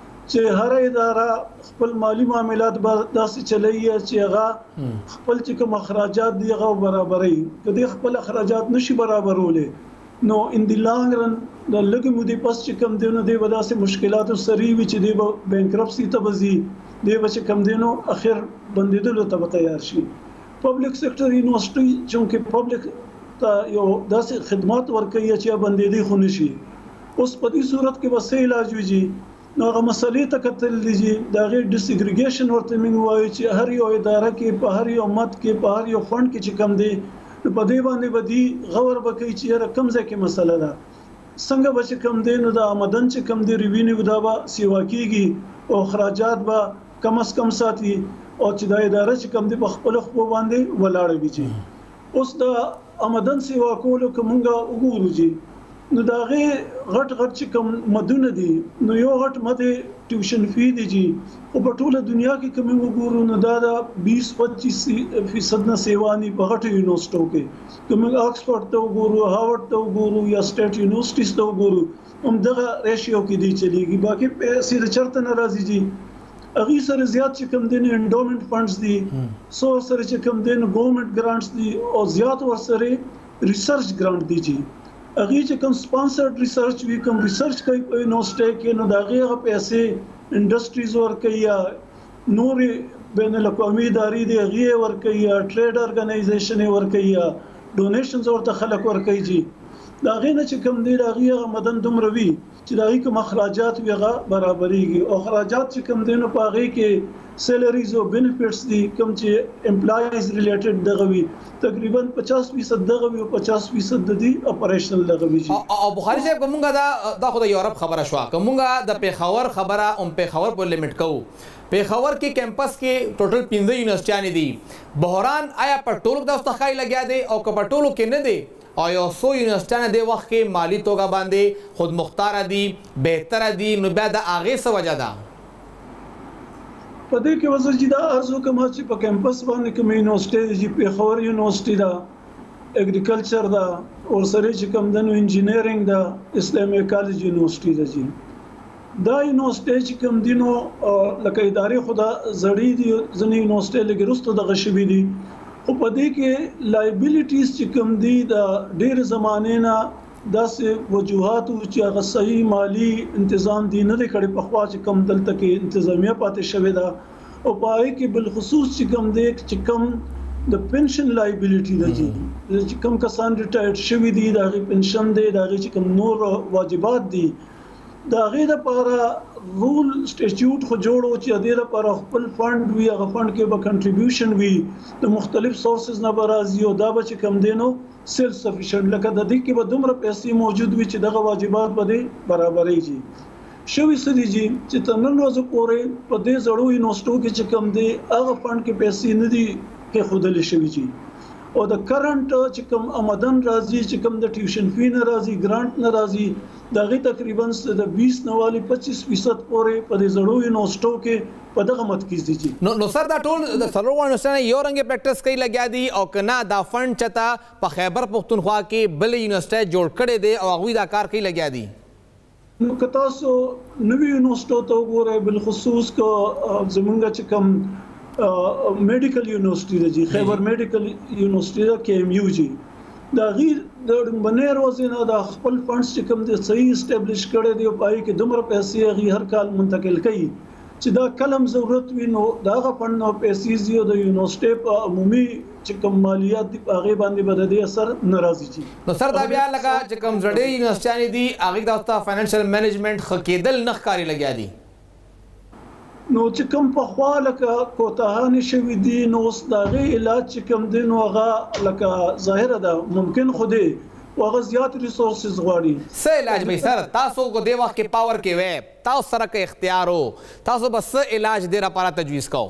Speaker 3: چې هر اداره خپل مالی معاملات به داسې چلایي چې هغه خپل چې کوم اخراجات دی هغه برابرې کدي خپل اخراجات نشي برابرولې نو ان دی لانګ رن د لګي مودې پس چې کم دینو دی ودا سه مشکلات سری وی چې دی بینکرپسي ته وزي دی چې کم دینو اخر بندیدلو ته تیار شي پبلک سېکټر یونیورسيټي چې پبلک ته یو داسې خدمات ورکوي چې بندیدي خو نشي اوس په دې صورت کې وسه علاج ویږي نو هغه مسلې ته کتل دي دا غیر ډیس اګریګیشن ورته موږ وایو چې هر یو اداره کې په هر یو مت کې په هر یو فند کې چې کم دی په دې باندې بدی غور وکړي چې رقم ځکه مسله ده څنګه به کم دی نو د آمدن چې کم دی ریوینیو دا به سیوا کیږي او اخراجات به کم از کم ساتي او چې د اداره چې کم دی په خپل خو باندې ولاړ وي اوس د آمدن سیوا کولو کومګه وګورو چې نو دا غي غټ غټ چې کوم مدونه دي نو یو غټ مده ټیوشن فی دی جی او په ټوله دنیا کې کوم وګورو نو دا د بیس پچیس فیصد نه سیوانی په غټ یونیورسيټو کې کوم آکسفورد ته وګورو هاورډ ته وګورو یا سټیټ یونیورسيټیز ته وګورو هم دغه ریشیو کې دی چلیږي باقي پیسې د چرته ناراضي دي اغي سره زیات چې کوم دین انډومنت فندز دي سو سره چې کوم دین ګورنمنت ګرانټس دي او زیات ور سره ریسرچ ګرانټ دي جی اغه چې کوم سپانسرډ ریسرچ وی کوم ریسرچ کوي په یونیورسيټي کې نو دا غیغه پیسې انډستریز ور کوي یا نور بین الاقوامي ادارې دی غیه ور کوي یا ټریډ ارګنایزیشن ور کوي یا ډونیشنز ورته خلک ور کوي جی دا غینه چې کوم دی دا غیغه مدن دومره وی چې دا کوم اخراجات ویغه برابرېږي او اخراجات چې کوم دینو پاغي کې سیلریز او بینیفټس دي کوم چې امپلایز ریلیټډ دغه وی تقریبا پچاس فیصد دغه وی او پچاس فیصد د دې اپریشنل دغه وی
Speaker 1: او بخاری صاحب کومه دا د خو د یورپ خبره شو کومه د پیښور خبره ام پیښور په لیمټ کو پیښور کې کیمپس کې ټوټل پنځه یونیورسيټیانې دي بحران آیا په ټولو د استخای لګیا دي او په ټولو کې نه دي او یو سو یونیورسيټیانې د وخت کې مالی توګه باندې خود مختار دي بهتر دي نو بیا د اغه څه وجه ده
Speaker 3: په دې کې وزر جدا ارزو کوم چې په کیمپس باندې کوم یونیورسيټي دی په خور یونیورسيټي دا اګریکلچر دا او سره چې کوم د انجینیرینګ دا اسلامي کالج یونیورسيټي دا جی دا یونیورسيټي چې کوم دي نو لکه ادارې خو دا زړې دي ځینې یونیورسيټي لږ وروسته دغه شوي دي خو په دې کې لایبیلیټیز چې کوم دي د ډېر زمانې نه داسې وجوهات چې هغه صحیح مالی تنظیم دي نه کړي په خوا چې کوم دلته کې انتظامیه پاتې شوې ده او په هغې کې بالخصوص چې کوم دی چې کوم د پنشن لایبیلیټي ده چې کوم کسان ریټایرډ شوي دي د هغې پنشن دی د هغې چې کوم نور واجبات دي د هغې دپاره رول سټیچیوټ خو جوړ و چې د دې لپاره خپل فنډ وي هغه فنډ کې به کنټریبیوشن وي د مختلف سورسز نه به راځي او دا به چې کوم دی نو سیلف سفیشنټ لکه د دې کې به دومره پیسې موجود وي چې دغه واجبات به دې برابرېږي شوي څه دي چې تر نن ورځې پورې په دې زړو یونیورسټو کې چې کوم دی هغه فنډ کې پیسې نه دي کېښودلې شوي چې او د کرنټ چې کوم آمدن راځي چې کوم د ټیوشن فی نه راځي ګرانټ نه راځي د هغې تقریبا د بیس نه والي پچیس فیصد پورې په دې زړو یونیورسټو کې په دغه متکیز دي چې
Speaker 1: نو نو سر دا ټول د څلورو یونیورسټیانو یو رنګې پریکټس کوي لګیا دي او که نه دا فنډ چېرته په خیبر پښتونخوا کې بلې یونیورسټۍ جوړ کړی دی او هغوی دا کار کوي لګیا دي
Speaker 3: نو که تاسو نوي یونیورسټو ته وګورئ بالخصوص که زمونږ چې کوم میډیکل یونیورسټي ده جي خیبر میډیکل یونیورسټي ده کې ایم یو جي د هغې د لومبنۍ ورځې نه د خپل فنډس چې کوم دی صحیح اسټیبلیش کړی دی او په هغې کې دومره پیسې هغې هر کال منتقل کوي چې دا کلم ضرورت وي نو د هغه فنډ نه پیسې ځي او د یونیورسټۍ په عمومي چې کوم مالیات دي په هغې باندې به د دې اثر نه راځي چې
Speaker 1: نو سر دا بیا لکه چې کوم زړې یونیورسټیانې دي هغې ته ورته فاینانشل مینجمنټ ښه کېدل نه ښکاري لګیا دي
Speaker 3: نو چې کوم پخوا لکه کوتاهانې شوي دي نو اوس د هغې علاج چې کوم دی نو هغه لکه ظاهره ده ممکن خو دی او هغه زیات ریسورسز غواړي
Speaker 1: څه علاج به سر تاسو کو دې وخت کې پاور کې وی تاسو سره که اختیار و تاسو به څه علاج دې لپاره تجویز کوو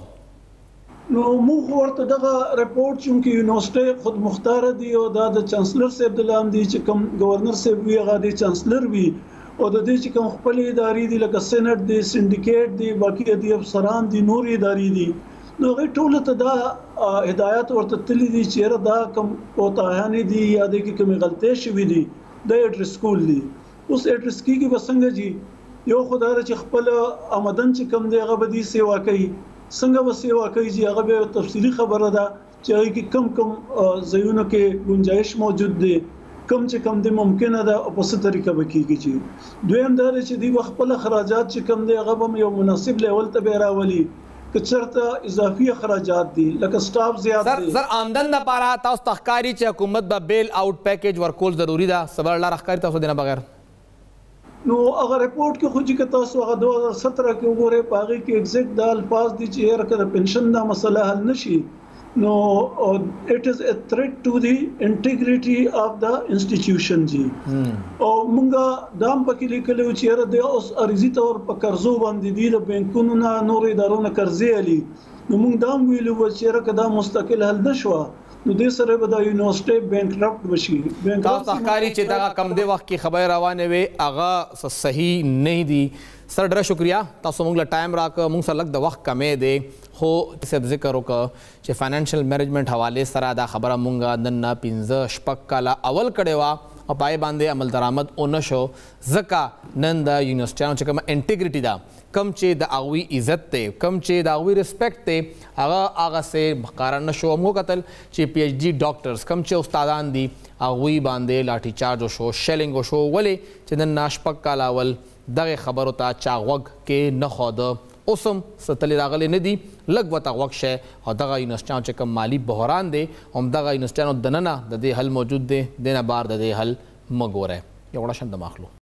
Speaker 3: نو موږ ورته دغه رپورټ چونکې یونیورسټۍ خود مختاره دي او دا د چانسلر صاحب د لاندې چې کوم گورنر صاحب وي هغه د چانسلر وي او د دې چې کوم خپل ادارې دي لکه سینټ دی سنډیکیټ دی باقي دي افسران دي نور ادارې دي نو هغوی ټولو ته دا هدایت ورته تللی دي چې یاره دا کوم کوتاهیانې دي یا دې کې کومې غلطۍ شوي دي دا ایډرس کول دي اوس ایډرس کېږي به څنګه جي یو خو دا ده چې خپل آمدن چې کوم دی هغه به دې سیوا کوي څنګه به سیوا کوي چې هغه بیا تفصیلي خبره ده چې هغې کې کم کم ځایونو کې ګنجایش موجود دی کم چې کم دی ممکنه ده او په څه طریقه به کېږي چې دویم دا دی چې دوی به خپل اخراجات چې کم دی هغه به یو مناسب لیول ته به راولي که چېرته اضافي اخراجات دي لکه سټاف زیات دی
Speaker 1: سر آمدن دپاره تاسو ته ښکاري چې حکومت به بیل آؤټ پیکیج ورکول ضروري ده څه بل لاره ښکاري تاسو دې نه بغیر
Speaker 3: نو هغه رپورټ کې خو چې که تاسو هغه دوه هزار ستره کې وګورئ په هغې کې ایګزیکټ دا الفاظ دي چې یاره که د پنشن دا مسله حل نه شي نو اٹ از a threat to the integrity of the institution جی او مونږه دام پکې لیکلو چې یاره د اوس عرضي طور په قرضو باندې دي د بینکونو نه نور ادارو نه قرضې علي نو مونږ دام ویلو چې یاره که دا مستقل حل نه شوه نو دې سره به دا یونیورسټۍ بینکرپټ بشي
Speaker 1: تاسو ته ښکاري چې دغه کم دې وخت کې خبرې روانې وې هغه صحیح نه دي سر ډېره شکریه تاسو موږ له ټایم راکړه موږ سره لږ د وخت کمی دی خو صاحب ذکر وکړه چې فاینانشل مینجمنټ حوالې سره دا خبره موږ نن نه پنځه شپږ کاله اول کړې وه او په هغې باندې عمل درآمد ونه شو ځکه نن د یونیورسټیانو چې کومه انټیګریټي ده کم چې د هغوی عزت دی کم چې د هغوی رسپیکټ دی هغه هغسې ښکاره نه شو موږ وکتل چې پی ایچ ډي ډاکټرز کم چې استادان دي هغوی باندې لاټي چارج وشو شیلنګ وشو ولې چې نن نه شپږ کاله اول دغې خبرو ته چا غوږ کې نه ښوده اوس هم څه تلې راغلی نه دي لږ ورته غوږ شی او دغه یونیورسټیانو چې کوم مالي بحران دی همدغه یونیورسټیانو دننه د دې حل موجود دی دې نه بار د دې حل مه ګورئ یو وړه شان دم اخلو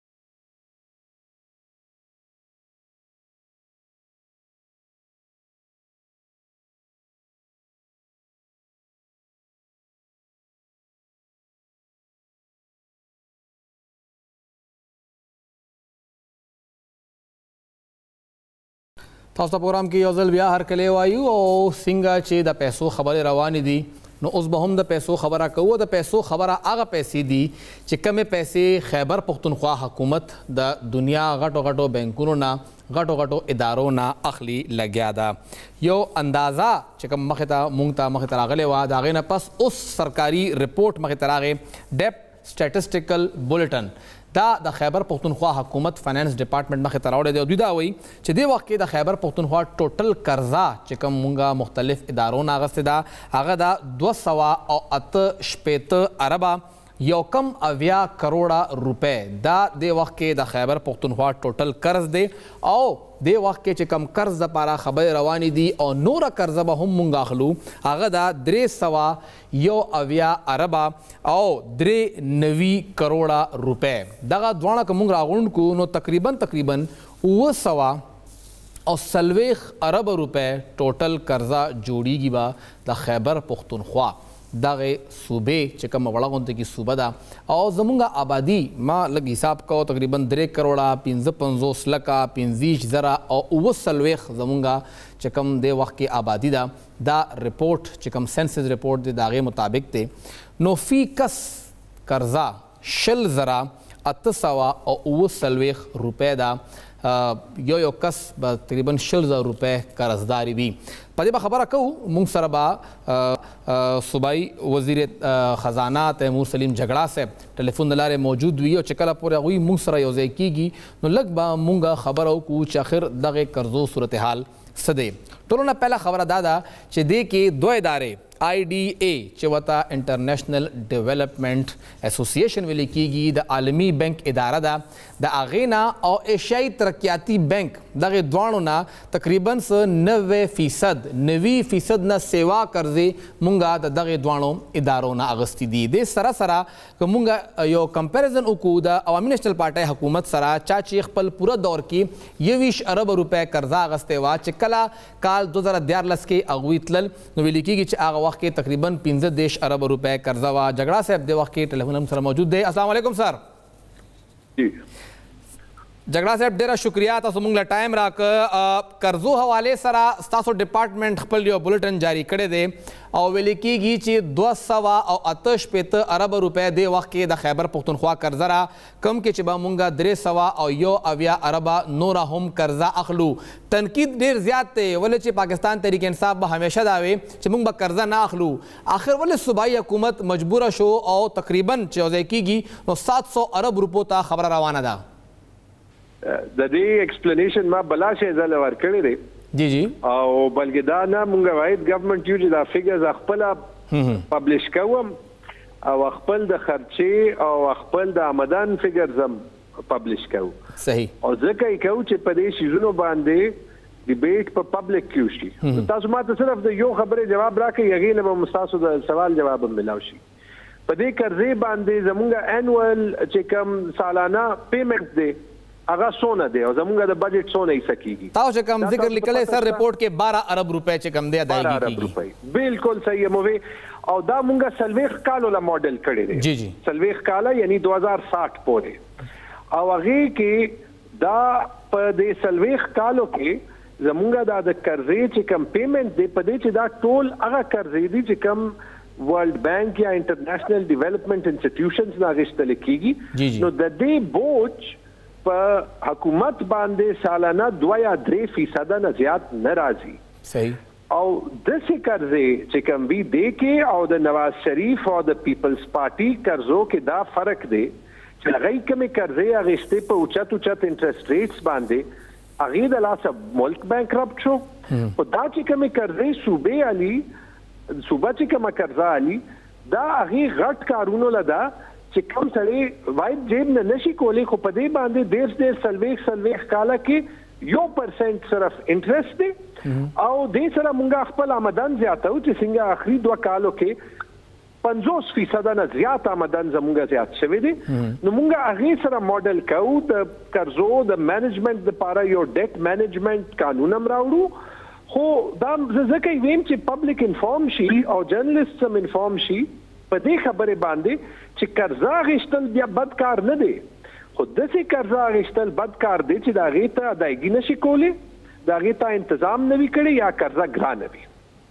Speaker 1: تاسو ته پروګرام کې یو ځل بیا هرکلی وایو او څنګه چې د پیسو خبرې روانې دي نو اوس به هم د پیسو خبره کوو د پیسو خبره هغه پیسې دي چې کمې پیسې خیبر پښتونخوا حکومت د دنیا غټو غټو بینکونو نه غټو غټو ادارو نه اخلي لګیا ده یو اندازه چې کوم مخې ته مونږ ته مخې ته راغلی وه د هغې نه پس اوس سرکاري رپورټ مخې ته راغی ډیپ سټیټسټیکل بولټن دا د خیبر پختونخوا حکومت فاینانس ډپارټمنټ مخې ته راوړی دی او دوی دا وایي چې دې وخت کې د خیبر پختونخوا ټوټل قرضه چې کوم مونږه مختلف ادارو نه اخیستې ده هغه دا دوه سوه او اته شپېته اربه یو کم اویا کروڑه روپے دا دې وخت کې د خیبر پختونخوا ټوټل قرض دی او دې وخت کې چې کم قرض دپاره خبرې روانې دي او نوره قرضه به هم مونږ اخلو هغه دا درې سوه یو اویا اربه او درې نوي کروڑه روپے دغه دواړه که مونږ راغونډ کړو نو تقریبا تقریبا اوه سوه او څلوېښت اربه روپے ټوټل قرضه جوړیږي به د خیبر پختونخوا دغه صوبې چې کومه وړه غونډه کې صوبه ده او زمونږ آبادي ما لږ حساب کوو تقریبا درې کروړه پنځه پنځوس لکه پنځه زره او اوه څلوېښت زمونږ چې کوم دې وخت کې آبادي ده دا رپورټ چې کوم سینسس رپورټ دی د هغې مطابق دی نو فی کس قرضه شل زره اته سوه او اوه څلوېښت روپۍ ده یو یو کس به تقریبا شل زره روپۍ قرضداري وي په دې به خبره کوو مونږ سره به صوبایي وزیر خزانه تیمور سلیم جګړه صاحب ټلیفون د لارې موجود وي او چې کله پورې هغوی مونږ سره یو ځای کیږي نو لږ به مونږ خبره وکړو چې آخر دغې قرضو صورتحال څه دی ټولو نه پهله خبره دا ده چې دې کې دوه ادارې آئی ڈی اے چې ورته انټرنیشنل ډیولپمنټ اسوسییشن ویل کیږي د عالمي بینک اداره ده د هغې نه او ایشیایي ترقیاتي بینک دغې دواړو نه تقریبا څه نوې فیصد نوي فیصد نه سیوا قرضې مونږه د دغې دواړو ادارو نه اخیستې دي دې سره سره که مونږ یو کمپیریزن وکړو د عوامي نیشنل پارټۍ حکومت سره چا چې خپل پوره دور کې یوویشت اربه روپۍ قرضه اخیستې وه چې کله کال دوه زره دیارلس کې هغوی تلل نو ویل کېږي چې هغه وخت کې تقریبا پنځه دېرش اربه روپۍ قرضه وه جګړه صاحب دې وخت کې ټلیفون هم سره موجود دی السلام علیکم سر جګړه صاحب ډېره شکریه تاسو موږ له ټایم راکړه قرضو حوالې سره ستاسو ډپارټمنټ خپل یو بلټن جاري کړی دی او ویل کېږي چې دوه سوه او اته شپېته اربه روپۍ دې وخت کې د خیبر پختونخوا قرضه را کم کې چې به مونږ درې سوه او یو اویا اربه نوره هم قرضه اخلو تنقید ډېر زیات دی ولې چې پاکستان تحریک انصاف به همیشه دا وي چې مونږ به قرضه نه اخلو آخر ولې صوبایي حکومت مجبوره شو او تقریبا چې یو ځای کېږي نو سات سو ارب روپو ته خبره روانه ده
Speaker 4: د دې ایکسپلینیشن ما بلا شی زله ورکړی دی
Speaker 1: جی جی
Speaker 4: او بلکې دا نه مونږ واحد ګورنمنټ یو چې دا فیګرز خپل پبلش کوم او خپل د خرچې او خپل د آمدن فیګرز هم پبلش کوو
Speaker 1: صحیح
Speaker 4: او ځکه یې کوو چې په دې شیزونو باندې ډیبیټ په پبلک کې وشي تاسو ماته صرف د یو خبرې جواب راکړئ هغې نه به تاسو د سوال جواب هم ملاو شي په دې قرضې باندې زمونږ انوئل چې کوم سالانه پیمنټ دی هغه څونه دی او زمونږ د بجټ څونه حصه کیږي
Speaker 1: تاسو چې کوم ذکر لیکلی سر رپورټ کې بارہ ارب روپۍ چې کوم دی ادایګي
Speaker 4: کیږي بالکل صحیح مووي او دا مونږه څلوېښت کالو له ماډل کړی دی
Speaker 1: جی جی
Speaker 4: څلوېښت کاله یعنی دوه هزار ساठ پورې او هغې کې دا په دې څلوېښت کالو کې زمونږ دا د قرضې چې کوم پیمنټ دی په دې چې دا ټول هغه قرضې دي چې کوم ورلد بینک یا انټرنیشنل ډیولپمنٹ انسټیټیوشنز نه اخیستل کیږي نو د دې بوج په حکومت باندې سالانه دوه یا درې فیصده نه زیات نه راځي
Speaker 1: صحیح
Speaker 4: او داسې قرضې چې کوم وي دې کې او د نواز شریف او د پیپلز پارټي قرضو کې دا فرق دی چې هغوی کومې قرضې اخیستې په اوچت اوچت انټرسټ ریټس باندې هغې د لاسه ملک بینکرپټ شو خو دا چې کومې قرضې صوبې علي صوبه چې کومه قرضه علي دا هغې غټ کارونو له ده چې کوم سړی واحد جیب نه نشي کولی خو په دې باندې ډېر ډېر څلوېښت څلوېښت کاله کې یو پرسنټ صرف انټرسټ دی او دې سره مونږ خپل آمدن زیاتو چې څنګه آخري دوه کالو کې پنځوس فیصده نه زیات آمدن زمونږ زیات شوی دی نو مونږ هغې سره ماډل کوو د قرضو د مینجمنټ دپاره یو ډیټ مینجمنټ قانون هم راوړو خو دا زه ځکه یې ویم چې پبلک انفارم شي او جرنلسټس هم انفارم شي په دې خبرې باندې چې قرضه اخیستل بیا بد کار نه دی خو داسې قرضه اخیستل بد کار دی چې د هغې ته ادایګي نشي کولی د هغې ته انتظام نه وي کړی یا قرضه ګرانه وي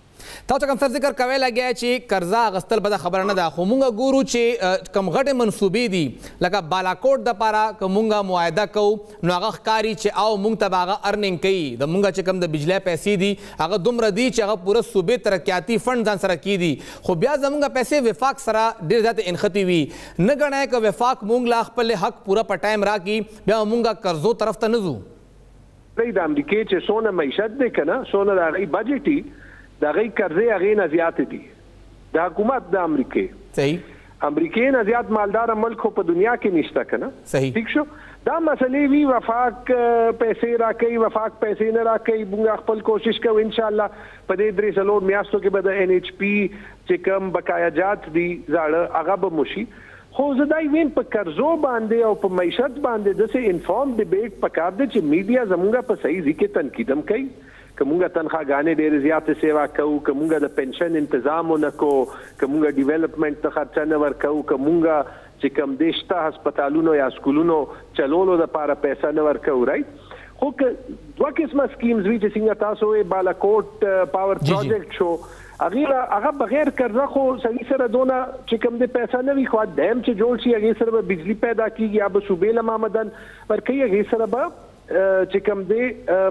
Speaker 1: تاسو کوم څه ذکر کوي لګیا چې قرضا غستل بده خبره نه ده خو مونږ ګورو چې کم غټه منسوبې دي لکه بالاکوټ د پاره کومه معاهده کو نو هغه ښکاری چې او مونږ ته هغه ارننګ کوي د مونږ چې کم د بجلی پیسې دي هغه دومره دي چې هغه پوره صوبې ترقیاتي فند ځان سره کیدي خو بیا زمونږ پیسې وفاق سره ډېر زیات انختی وي نه ګڼای که وفاق مونږ لا خپل حق پوره په ټایم راکړي بیا مونږ قرضو طرف ته نه ځو
Speaker 4: د امریکې چې څونه معیشت دی که نه څونه د هغې بجټ دي د هغې قرضې هغې نه زیاتې دي د حکومت د امریکې
Speaker 1: صحیح
Speaker 4: امریکې نه زیات مالداره ملک خو په دنیا کې نشته که نه
Speaker 1: صحیح
Speaker 4: ټیک شو دا مسلې وي وفاق پیسې راکوي وفاق پیسې نه راکوي موږ خپل کوشش کوو انشاءالله په دې درې څلور میاشتو کې به د این ایچ پي چې کوم بقایا جات دي زاړه هغه به مشي خو زه دا ویم په قرضو باندې او په معیشت باندې داسې انفارم ډیبیټ پکار دی چې میډیا زمونږ په صحیح ځای کې تنقید هم کوي که مونږ تنخواګانې ډېرې زیاتې سیوا کوو که مونږ د پنشن انتظام ونه کوو که مونږ ډیولپمنټ ته خرچه نه ورکوو که مونږ چې کوم دی شته هسپتالونو یا سکولونو چلولو دپاره پیسه نه ورکوو رایټ خو که دوه قسمه سکیمز وي چې څنګه تاسو وایئ بالاکوټ پاور پروجیکټ شو هغه هغه بغیر قرضه خو سړي سره دونه چې کوم د پیسې نه وي خو ډیم چې جوړ شي هغه سره به بجلی پیدا کیږي یا به صوبې له مامدن ورکوي هغه سره به چې کوم دی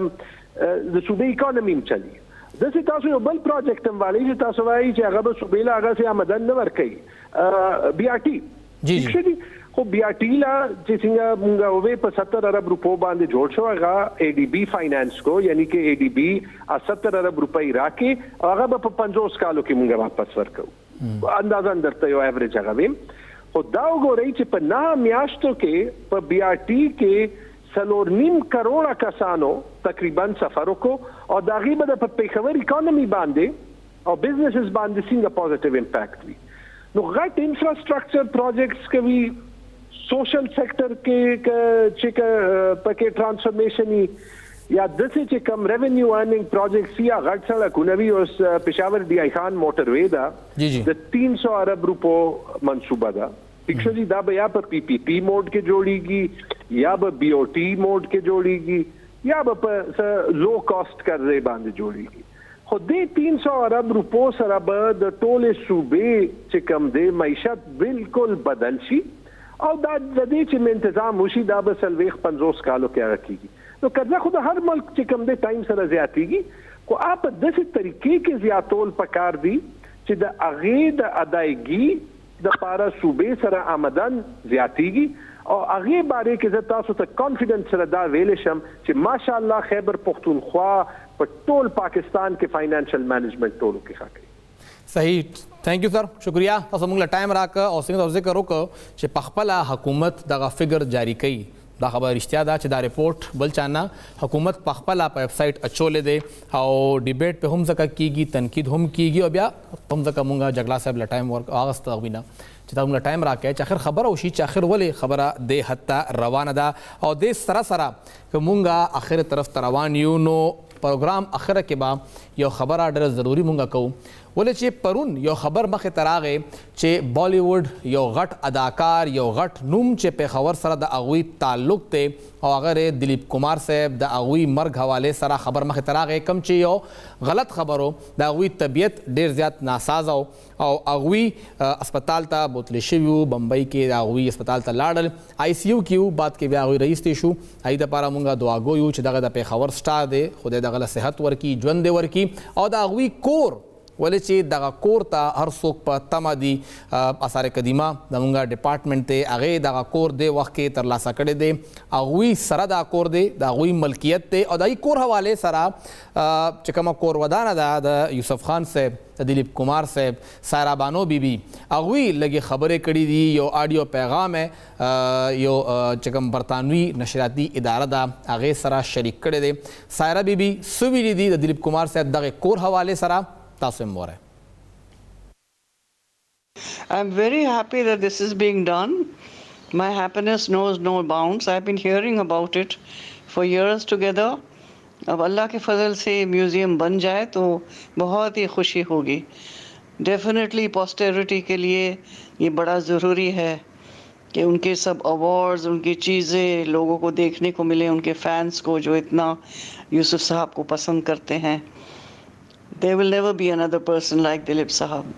Speaker 4: د صوبې اکانومي هم چلی داسې تاسو یو بل پروجیکټ هم والی چې تاسو وایي چې هغه به صوبې له هغه سي آمدن نه ورکوي بي آر ټي
Speaker 1: جی جی
Speaker 4: خو بي آر ټي لا چې څنګه مونږ وې په ستر ارب روپو باندې جوړ شو هغه اے ډي بي فاینانس کو یعنی کې اے ډي بي ستر ارب روپۍ راکې هغه به په پنځوس کالو کې مونږ واپس ورکو اندازه درته یو ایوریج هغه ویم خو دا وګورئ چې په نه میاشتو کې په بي آر ټي کې څلور نیم کروڑه کسانو تقریبا سفر وکړو او د هغې به د په پېښور اکانومي باندې او بزنسز باندې څنګه پازیټیو امپیکټ وي نو غټ انفراسټرکچر پروجیکټس کوي سوشل سیکٹر کې چې پکې ټرانسفورمیشن یا داسې چې کم ریونیو ارننګ پروجیکټس یا غټ سړکونه وي اوس پېښور ډي آی خان موټر وے ده د تین سو ارب روپو منصوبه ده ٹھیک شو جی دا به یا په پی پی پی موډ کې جوړیږي یا به بی او ټي موډ کې جوړیږي یا به په لو کاسٹ قرضې باندې جوړیږي خو دې تین سو ارب روپو سره به د ټولې صوبې چې کم دی معیشت بالکل بدل شي او دا د دې چې منتظام وشي دا به څلوېښت پنځوس کالو کې هغه کېږي نو قرضه خو د هر ملک چې کوم دی ټایم سره زیاتېږي خو هغه په داسې طریقې کې زیاتول پکار دي چې د هغې د ادایګي دپاره صوبې سره آمدن زیاتېږي او هغې بارے کې زه تاسو ته کانفیډنس سره دا ویلی شم چې ماشاءالله خیبر پښتونخوا په ټول پاکستان کې فاینانشل مینجمنټ ټولو کې ښه کوي
Speaker 1: صحیح thank you sir शुक्रिया तاسو موږ له ټایم راکړه او څنګه تاسو ذکر وکړو چې په خپله حکومت دغه فګر جاری کوي دا خبره رښتیا ده چې دا رپورټ بل چا نه حکومت په خپله په ویب سایټ اچولی دی او ډیبیټ په هم ځکه کیږي تنقید هم کیږي او بیا هم ځکه موږ جګړه صاحب له ټایم ورک اغسته هغوی نه چې تاسو موږ له ټایم راکړی چې آخر خبره وشي چې آخر ولې خبره دې حد ته روانه ده او دې سره سره که موږ آخر طرف ته روان یو نو پروګرام اخره کې به یو خبره ډېره ضروري مونږ کوو ولې چې پرون یو خبر مخې ته راغی چې بالیووډ یو غټ اداکار یو غټ نوم چې پېښور سره د هغوی تعلق دی او هغه دلیپ کمار صاحب د هغوی مرګ حوالې سره خبر مخې ته راغی کوم چې یو غلط خبر و د هغوی طبیعت ډېر زیات ناسازه و او هغوی اسپتال ته بوتلی شوي وو بمبۍ کې د هغوی اسپتال ته لاړل آی سی یو کې وو بعد کې بیا هغوی رایستی شو هغې دپاره مونږ دعاګو یو چې دغه د پېښور سټار دی خدای دغه له صحت ورکړي ژوند دې ورکړي او د هغوی کور ولې چې دغه کور ته هر څوک په تمه دي اثار قدیمه زموږ ډپارټمنټ دی هغې دغه کور دی وخت کې ترلاسه کړی دی هغوی سره دا کور دی د هغوی ملکیت دی او د هغوی کور حوالې سره چې کومه کور ودانه ده د یوسف خان صاحب د دلیپ کمار صاحب سایرا بانو بی بی هغوی لږې خبرې کړي دي یو آډیو پیغام یو چې کوم برطانوي نشراتي اداره ده هغې سره شریک کړی دی سایرا بی بی څه ویلي دي د دلیپ کمار صاحب دغې کور حوالې سره
Speaker 5: I'm very happy that this is being done. My happiness knows no bounds. I've been hearing about it for years together. अब अल्लाह के फजल से म्यूज़ियम बन जाए तो बहुत ही खुशी होगी. डेफिनेटली पोस्टेरिटी के लिए ये बड़ा ज़रूरी है कि उनके सब अवार्ड्स उनकी चीज़ें लोगों को देखने को मिले, उनके फैंस को जो इतना यूसुफ साहब को पसंद करते हैं. There will never be another person like Dilip Sahab.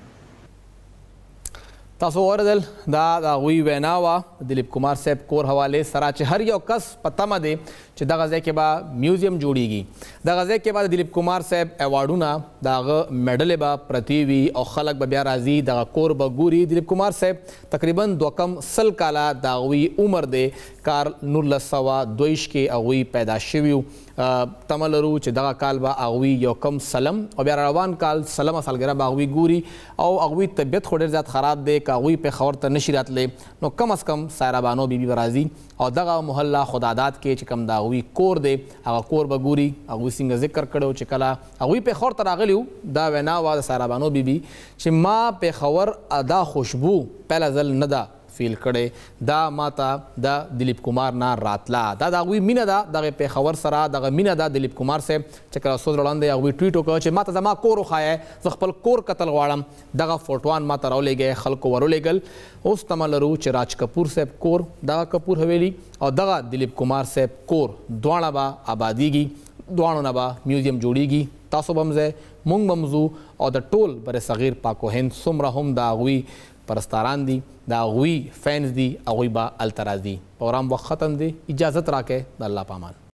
Speaker 1: تاسو اوریدل دا د هغوی وینا وه دلیپ کمار صاحب کور حوالې سره چې هر یو کس په تمه دی چې دغه ځای کې به میوزیم جوړیږي دغه ځای کې به د دلیپ کمار صاحب ایوارډونه د هغه میډلې به پرتې وي او خلک به بیا راځي دغه کور به ګوري. دلیپ کمار صاحب تقریبا دوه کم سل کاله د هغوی عمر دی کار نولس سوه دویشت کې هغوی پیدا شوي وو. تمه لرو چې دغه کال به هغوی یو کم سلم او بیا روان کال سلمه سالګره به هغوی ګوري او هغوی طبیعت خو ډېر زیات خراب دی که هغوی پېښور ته نشي راتلی نو کم از کم سایرا بانو بیبي به راځي او دغه محله خداداد کې چې کوم د هغوی کور دی هغه کور به ګوري. هغوی څنګه ذکر کړی چې کله هغوی پېښور ته راغلي وو دا وینا وه د سایرا بانو بیبي چې ما پېښور دا خوشبو پهله ځل نه ده فیل کړی دا ماته د دلیپ کمار نه راتله دا د هغوی مینه ده دغه پېښور سره دغه مینه ده. دلیپ کمار صاحب چې کله څو ورځې وړاندې هغوی ټویټ وکړ چې ماته زما کور وښایه زه خپل کور کتل غواړم دغه فوټوان ماته راولېږئ خلکو ورولېږل. اوس تمه لرو چې راج کپور صاحب کور دغه کپور حویلي او دغه دلیپ کمار صاحب کور دواړه به آبادیږي دواړو نه به میوزیم جوړیږي. تاسو به هم ځئ موږ به هم ځو او د ټول بر صغیر پاک و هند څومره هم د هغوی پرستاران دي د هغوی فینس دي هغوی به هلته راځي. پروګرام وخت ختم دی اجازت راکړئ د الله په امان.